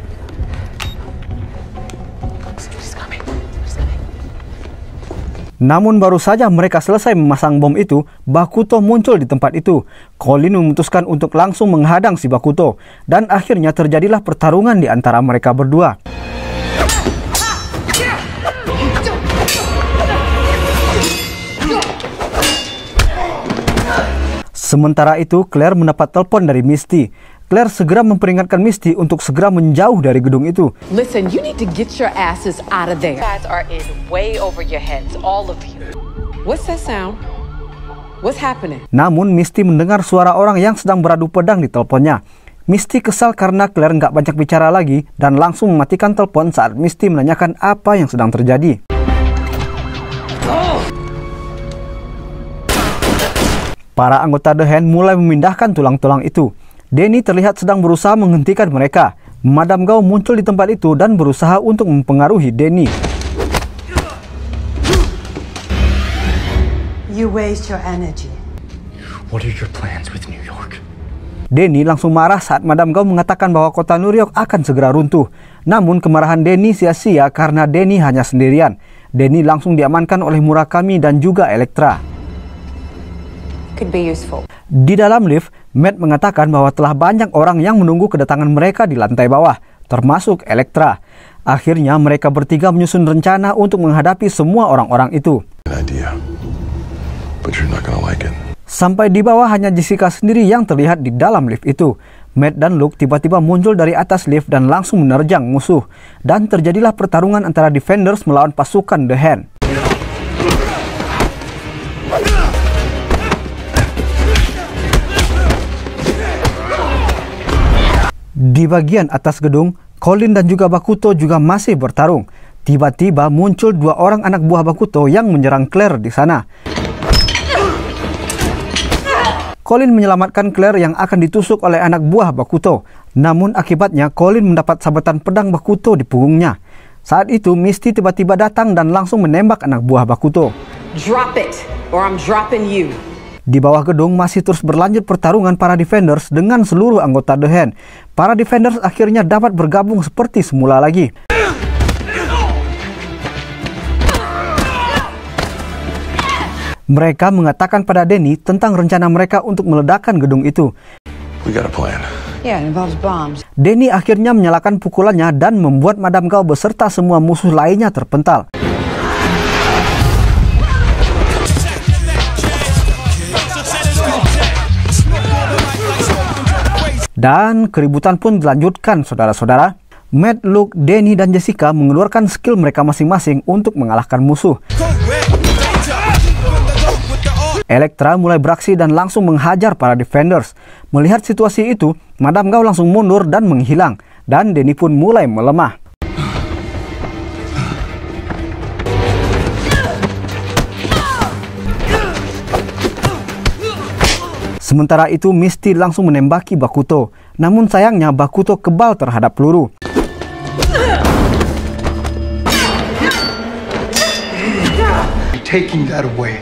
Namun baru saja mereka selesai memasang bom itu, Bakuto muncul di tempat itu. Colin memutuskan untuk langsung menghadang si Bakuto, dan akhirnya terjadilah pertarungan di antara mereka berdua. Sementara itu, Claire mendapat telepon dari Misty. Claire segera memperingatkan Misty untuk segera menjauh dari gedung itu. Listen, you need to get your asses out of there. Guys are in way over your heads, all of you. What's that sound? What's happening? Namun Misty mendengar suara orang yang sedang beradu pedang di teleponnya. Misty kesal karena Claire nggak banyak bicara lagi dan langsung mematikan telepon saat Misty menanyakan apa yang sedang terjadi. Para anggota The Hand mulai memindahkan tulang-tulang itu. Danny terlihat sedang berusaha menghentikan mereka. Madame Gao muncul di tempat itu dan berusaha untuk mempengaruhi Danny. You waste your energy. What are your plans with New York? Danny langsung marah saat Madame Gao mengatakan bahwa kota New York akan segera runtuh. Namun kemarahan Danny sia-sia karena Danny hanya sendirian. Danny langsung diamankan oleh Murakami dan juga Elektra. could be useful. Di dalam lift, Matt mengatakan bahwa telah banyak orang yang menunggu kedatangan mereka di lantai bawah, termasuk Elektra. Akhirnya mereka bertiga menyusun rencana untuk menghadapi semua orang-orang itu. Sampai di bawah hanya Jessica sendiri yang terlihat di dalam lift itu. Matt dan Luke tiba-tiba muncul dari atas lift dan langsung menerjang musuh. Dan terjadilah pertarungan antara Defenders melawan pasukan The Hand. Di bagian atas gedung, Colin dan juga Bakuto juga masih bertarung. Tiba-tiba muncul dua orang anak buah Bakuto yang menyerang Claire di sana. Colin menyelamatkan Claire yang akan ditusuk oleh anak buah Bakuto. Namun akibatnya Colin mendapat sabetan pedang Bakuto di punggungnya. Saat itu Misty tiba-tiba datang dan langsung menembak anak buah Bakuto. Drop it, or I'm dropping you. Di bawah gedung masih terus berlanjut pertarungan para Defenders dengan seluruh anggota The Hand. Para Defenders akhirnya dapat bergabung seperti semula lagi. Mereka mengatakan pada Danny tentang rencana mereka untuk meledakkan gedung itu. We got a plan. Yeah, it involves bombs. Danny akhirnya menyalakan pukulannya dan membuat Madame Gao beserta semua musuh lainnya terpental. Dan keributan pun dilanjutkan, saudara-saudara. Matt, Luke, Danny, dan Jessica mengeluarkan skill mereka masing-masing untuk mengalahkan musuh. Elektra mulai beraksi dan langsung menghajar para Defenders. Melihat situasi itu, Madame Gao langsung mundur dan menghilang. Dan Danny pun mulai melemah. Sementara itu Misty langsung menembaki Bakuto. Namun sayangnya Bakuto kebal terhadap peluru. Taking that away.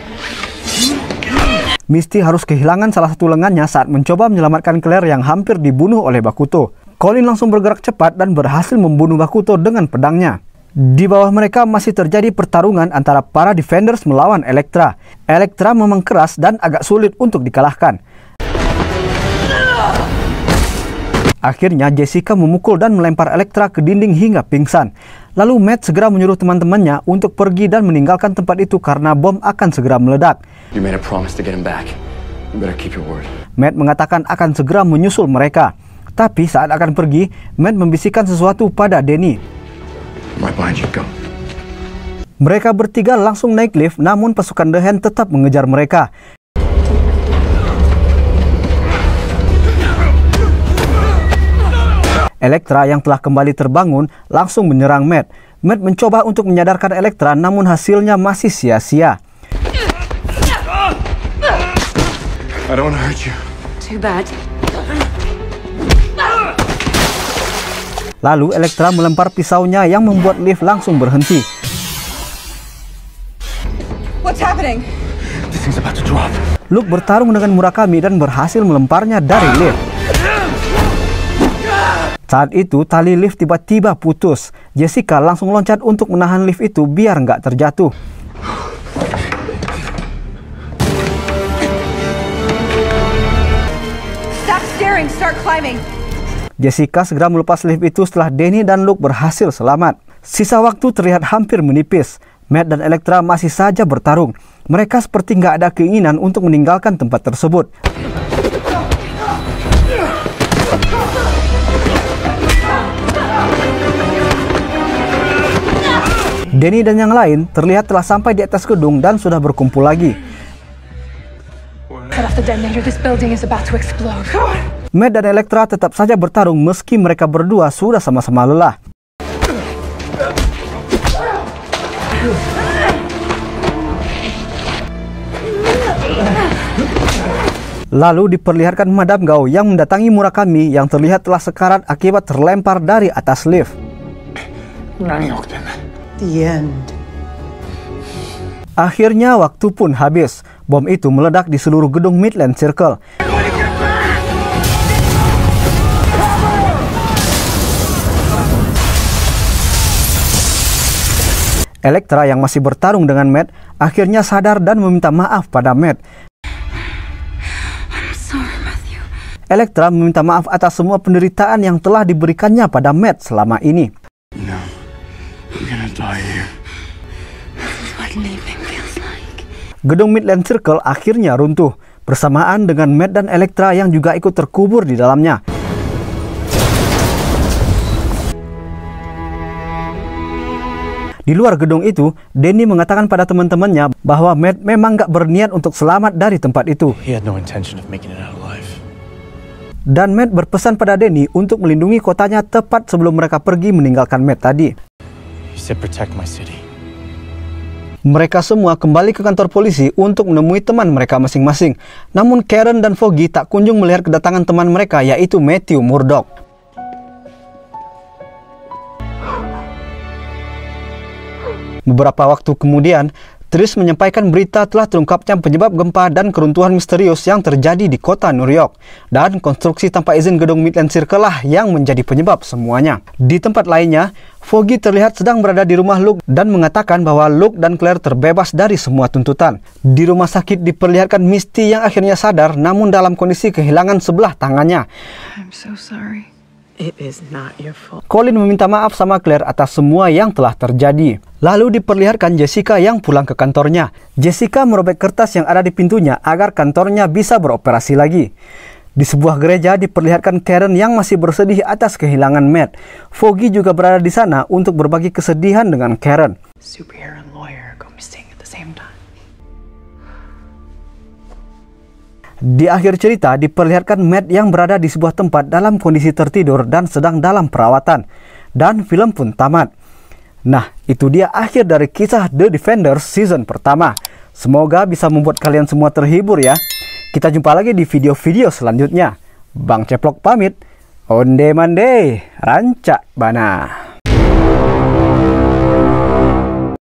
Misty harus kehilangan salah satu lengannya saat mencoba menyelamatkan Claire yang hampir dibunuh oleh Bakuto. Colin langsung bergerak cepat dan berhasil membunuh Bakuto dengan pedangnya. Di bawah mereka masih terjadi pertarungan antara para Defenders melawan Elektra. Elektra memang keras dan agak sulit untuk dikalahkan. Akhirnya Jessica memukul dan melempar Elektra ke dinding hingga pingsan. Lalu Matt segera menyuruh teman-temannya untuk pergi dan meninggalkan tempat itu karena bom akan segera meledak. You made a promise to get him back. You better keep your word. Matt mengatakan akan segera menyusul mereka. Tapi saat akan pergi, Matt membisikkan sesuatu pada Danny. Right behind you, go. Mereka bertiga langsung naik lift, namun pasukan The Hand tetap mengejar mereka. Elektra yang telah kembali terbangun langsung menyerang Matt. Matt mencoba untuk menyadarkan Elektra, namun hasilnya masih sia-sia. I don't want to hurt you. Too bad. Lalu Elektra melempar pisaunya yang membuat lift langsung berhenti. What's happening? This thing's about to drop. Luke bertarung dengan Murakami dan berhasil melemparnya dari lift. Saat itu tali lift tiba-tiba putus. Jessica langsung loncat untuk menahan lift itu biar nggak terjatuh. Stop staring, start climbing. Jessica segera melepas lift itu setelah Danny dan Luke berhasil selamat. Sisa waktu terlihat hampir menipis. Matt dan Elektra masih saja bertarung. Mereka seperti nggak ada keinginan untuk meninggalkan tempat tersebut. Danny dan yang lain terlihat telah sampai di atas gedung dan sudah berkumpul lagi. Matt dan Elektra tetap saja bertarung meski mereka berdua sudah sama-sama lelah. Lalu diperlihatkan Madame Gao yang mendatangi Murakami yang terlihat telah sekarat akibat terlempar dari atas lift. The end. Akhirnya waktu pun habis. Bom itu meledak di seluruh gedung Midland Circle. Elektra yang masih bertarung dengan Matt akhirnya sadar dan meminta maaf pada Matt. Elektra meminta maaf atas semua penderitaan yang telah diberikannya pada Matt selama ini. No, we're gonna die here. Gedung Midland Circle akhirnya runtuh bersamaan dengan Matt dan Elektra yang juga ikut terkubur di dalamnya. Di luar gedung itu, Danny mengatakan pada teman-temannya bahwa Matt memang gak berniat untuk selamat dari tempat itu. He had no intention of making it out alive. Dan Matt berpesan pada Danny untuk melindungi kotanya tepat sebelum mereka pergi meninggalkan Matt tadi. He said protect my city. Mereka semua kembali ke kantor polisi untuk menemui teman mereka masing-masing. Namun Karen dan Foggy tak kunjung melihat kedatangan teman mereka, yaitu Matthew Murdock. Beberapa waktu kemudian, Trish menyampaikan berita telah terungkapnya penyebab gempa dan keruntuhan misterius yang terjadi di kota New York. Dan konstruksi tanpa izin gedung Midland Circle lah yang menjadi penyebab semuanya. Di tempat lainnya, Foggy terlihat sedang berada di rumah Luke dan mengatakan bahwa Luke dan Claire terbebas dari semua tuntutan. Di rumah sakit diperlihatkan Misty yang akhirnya sadar namun dalam kondisi kehilangan sebelah tangannya. I'm so sorry. It is not your fault. Colin meminta maaf sama Claire atas semua yang telah terjadi. Lalu diperlihatkan Jessica yang pulang ke kantornya. Jessica merobek kertas yang ada di pintunya agar kantornya bisa beroperasi lagi. Di sebuah gereja diperlihatkan Karen yang masih bersedih atas kehilangan Matt. Foggy juga berada di sana untuk berbagi kesedihan dengan Karen. Superhero and lawyer go missing at the same time. Di akhir cerita diperlihatkan Matt yang berada di sebuah tempat dalam kondisi tertidur dan sedang dalam perawatan. Dan film pun tamat. Nah, itu dia akhir dari kisah The Defenders season pertama. Semoga bisa membuat kalian semua terhibur ya. Kita jumpa lagi di video-video selanjutnya. Bang Ceplok pamit. Onde mande, rancak bana.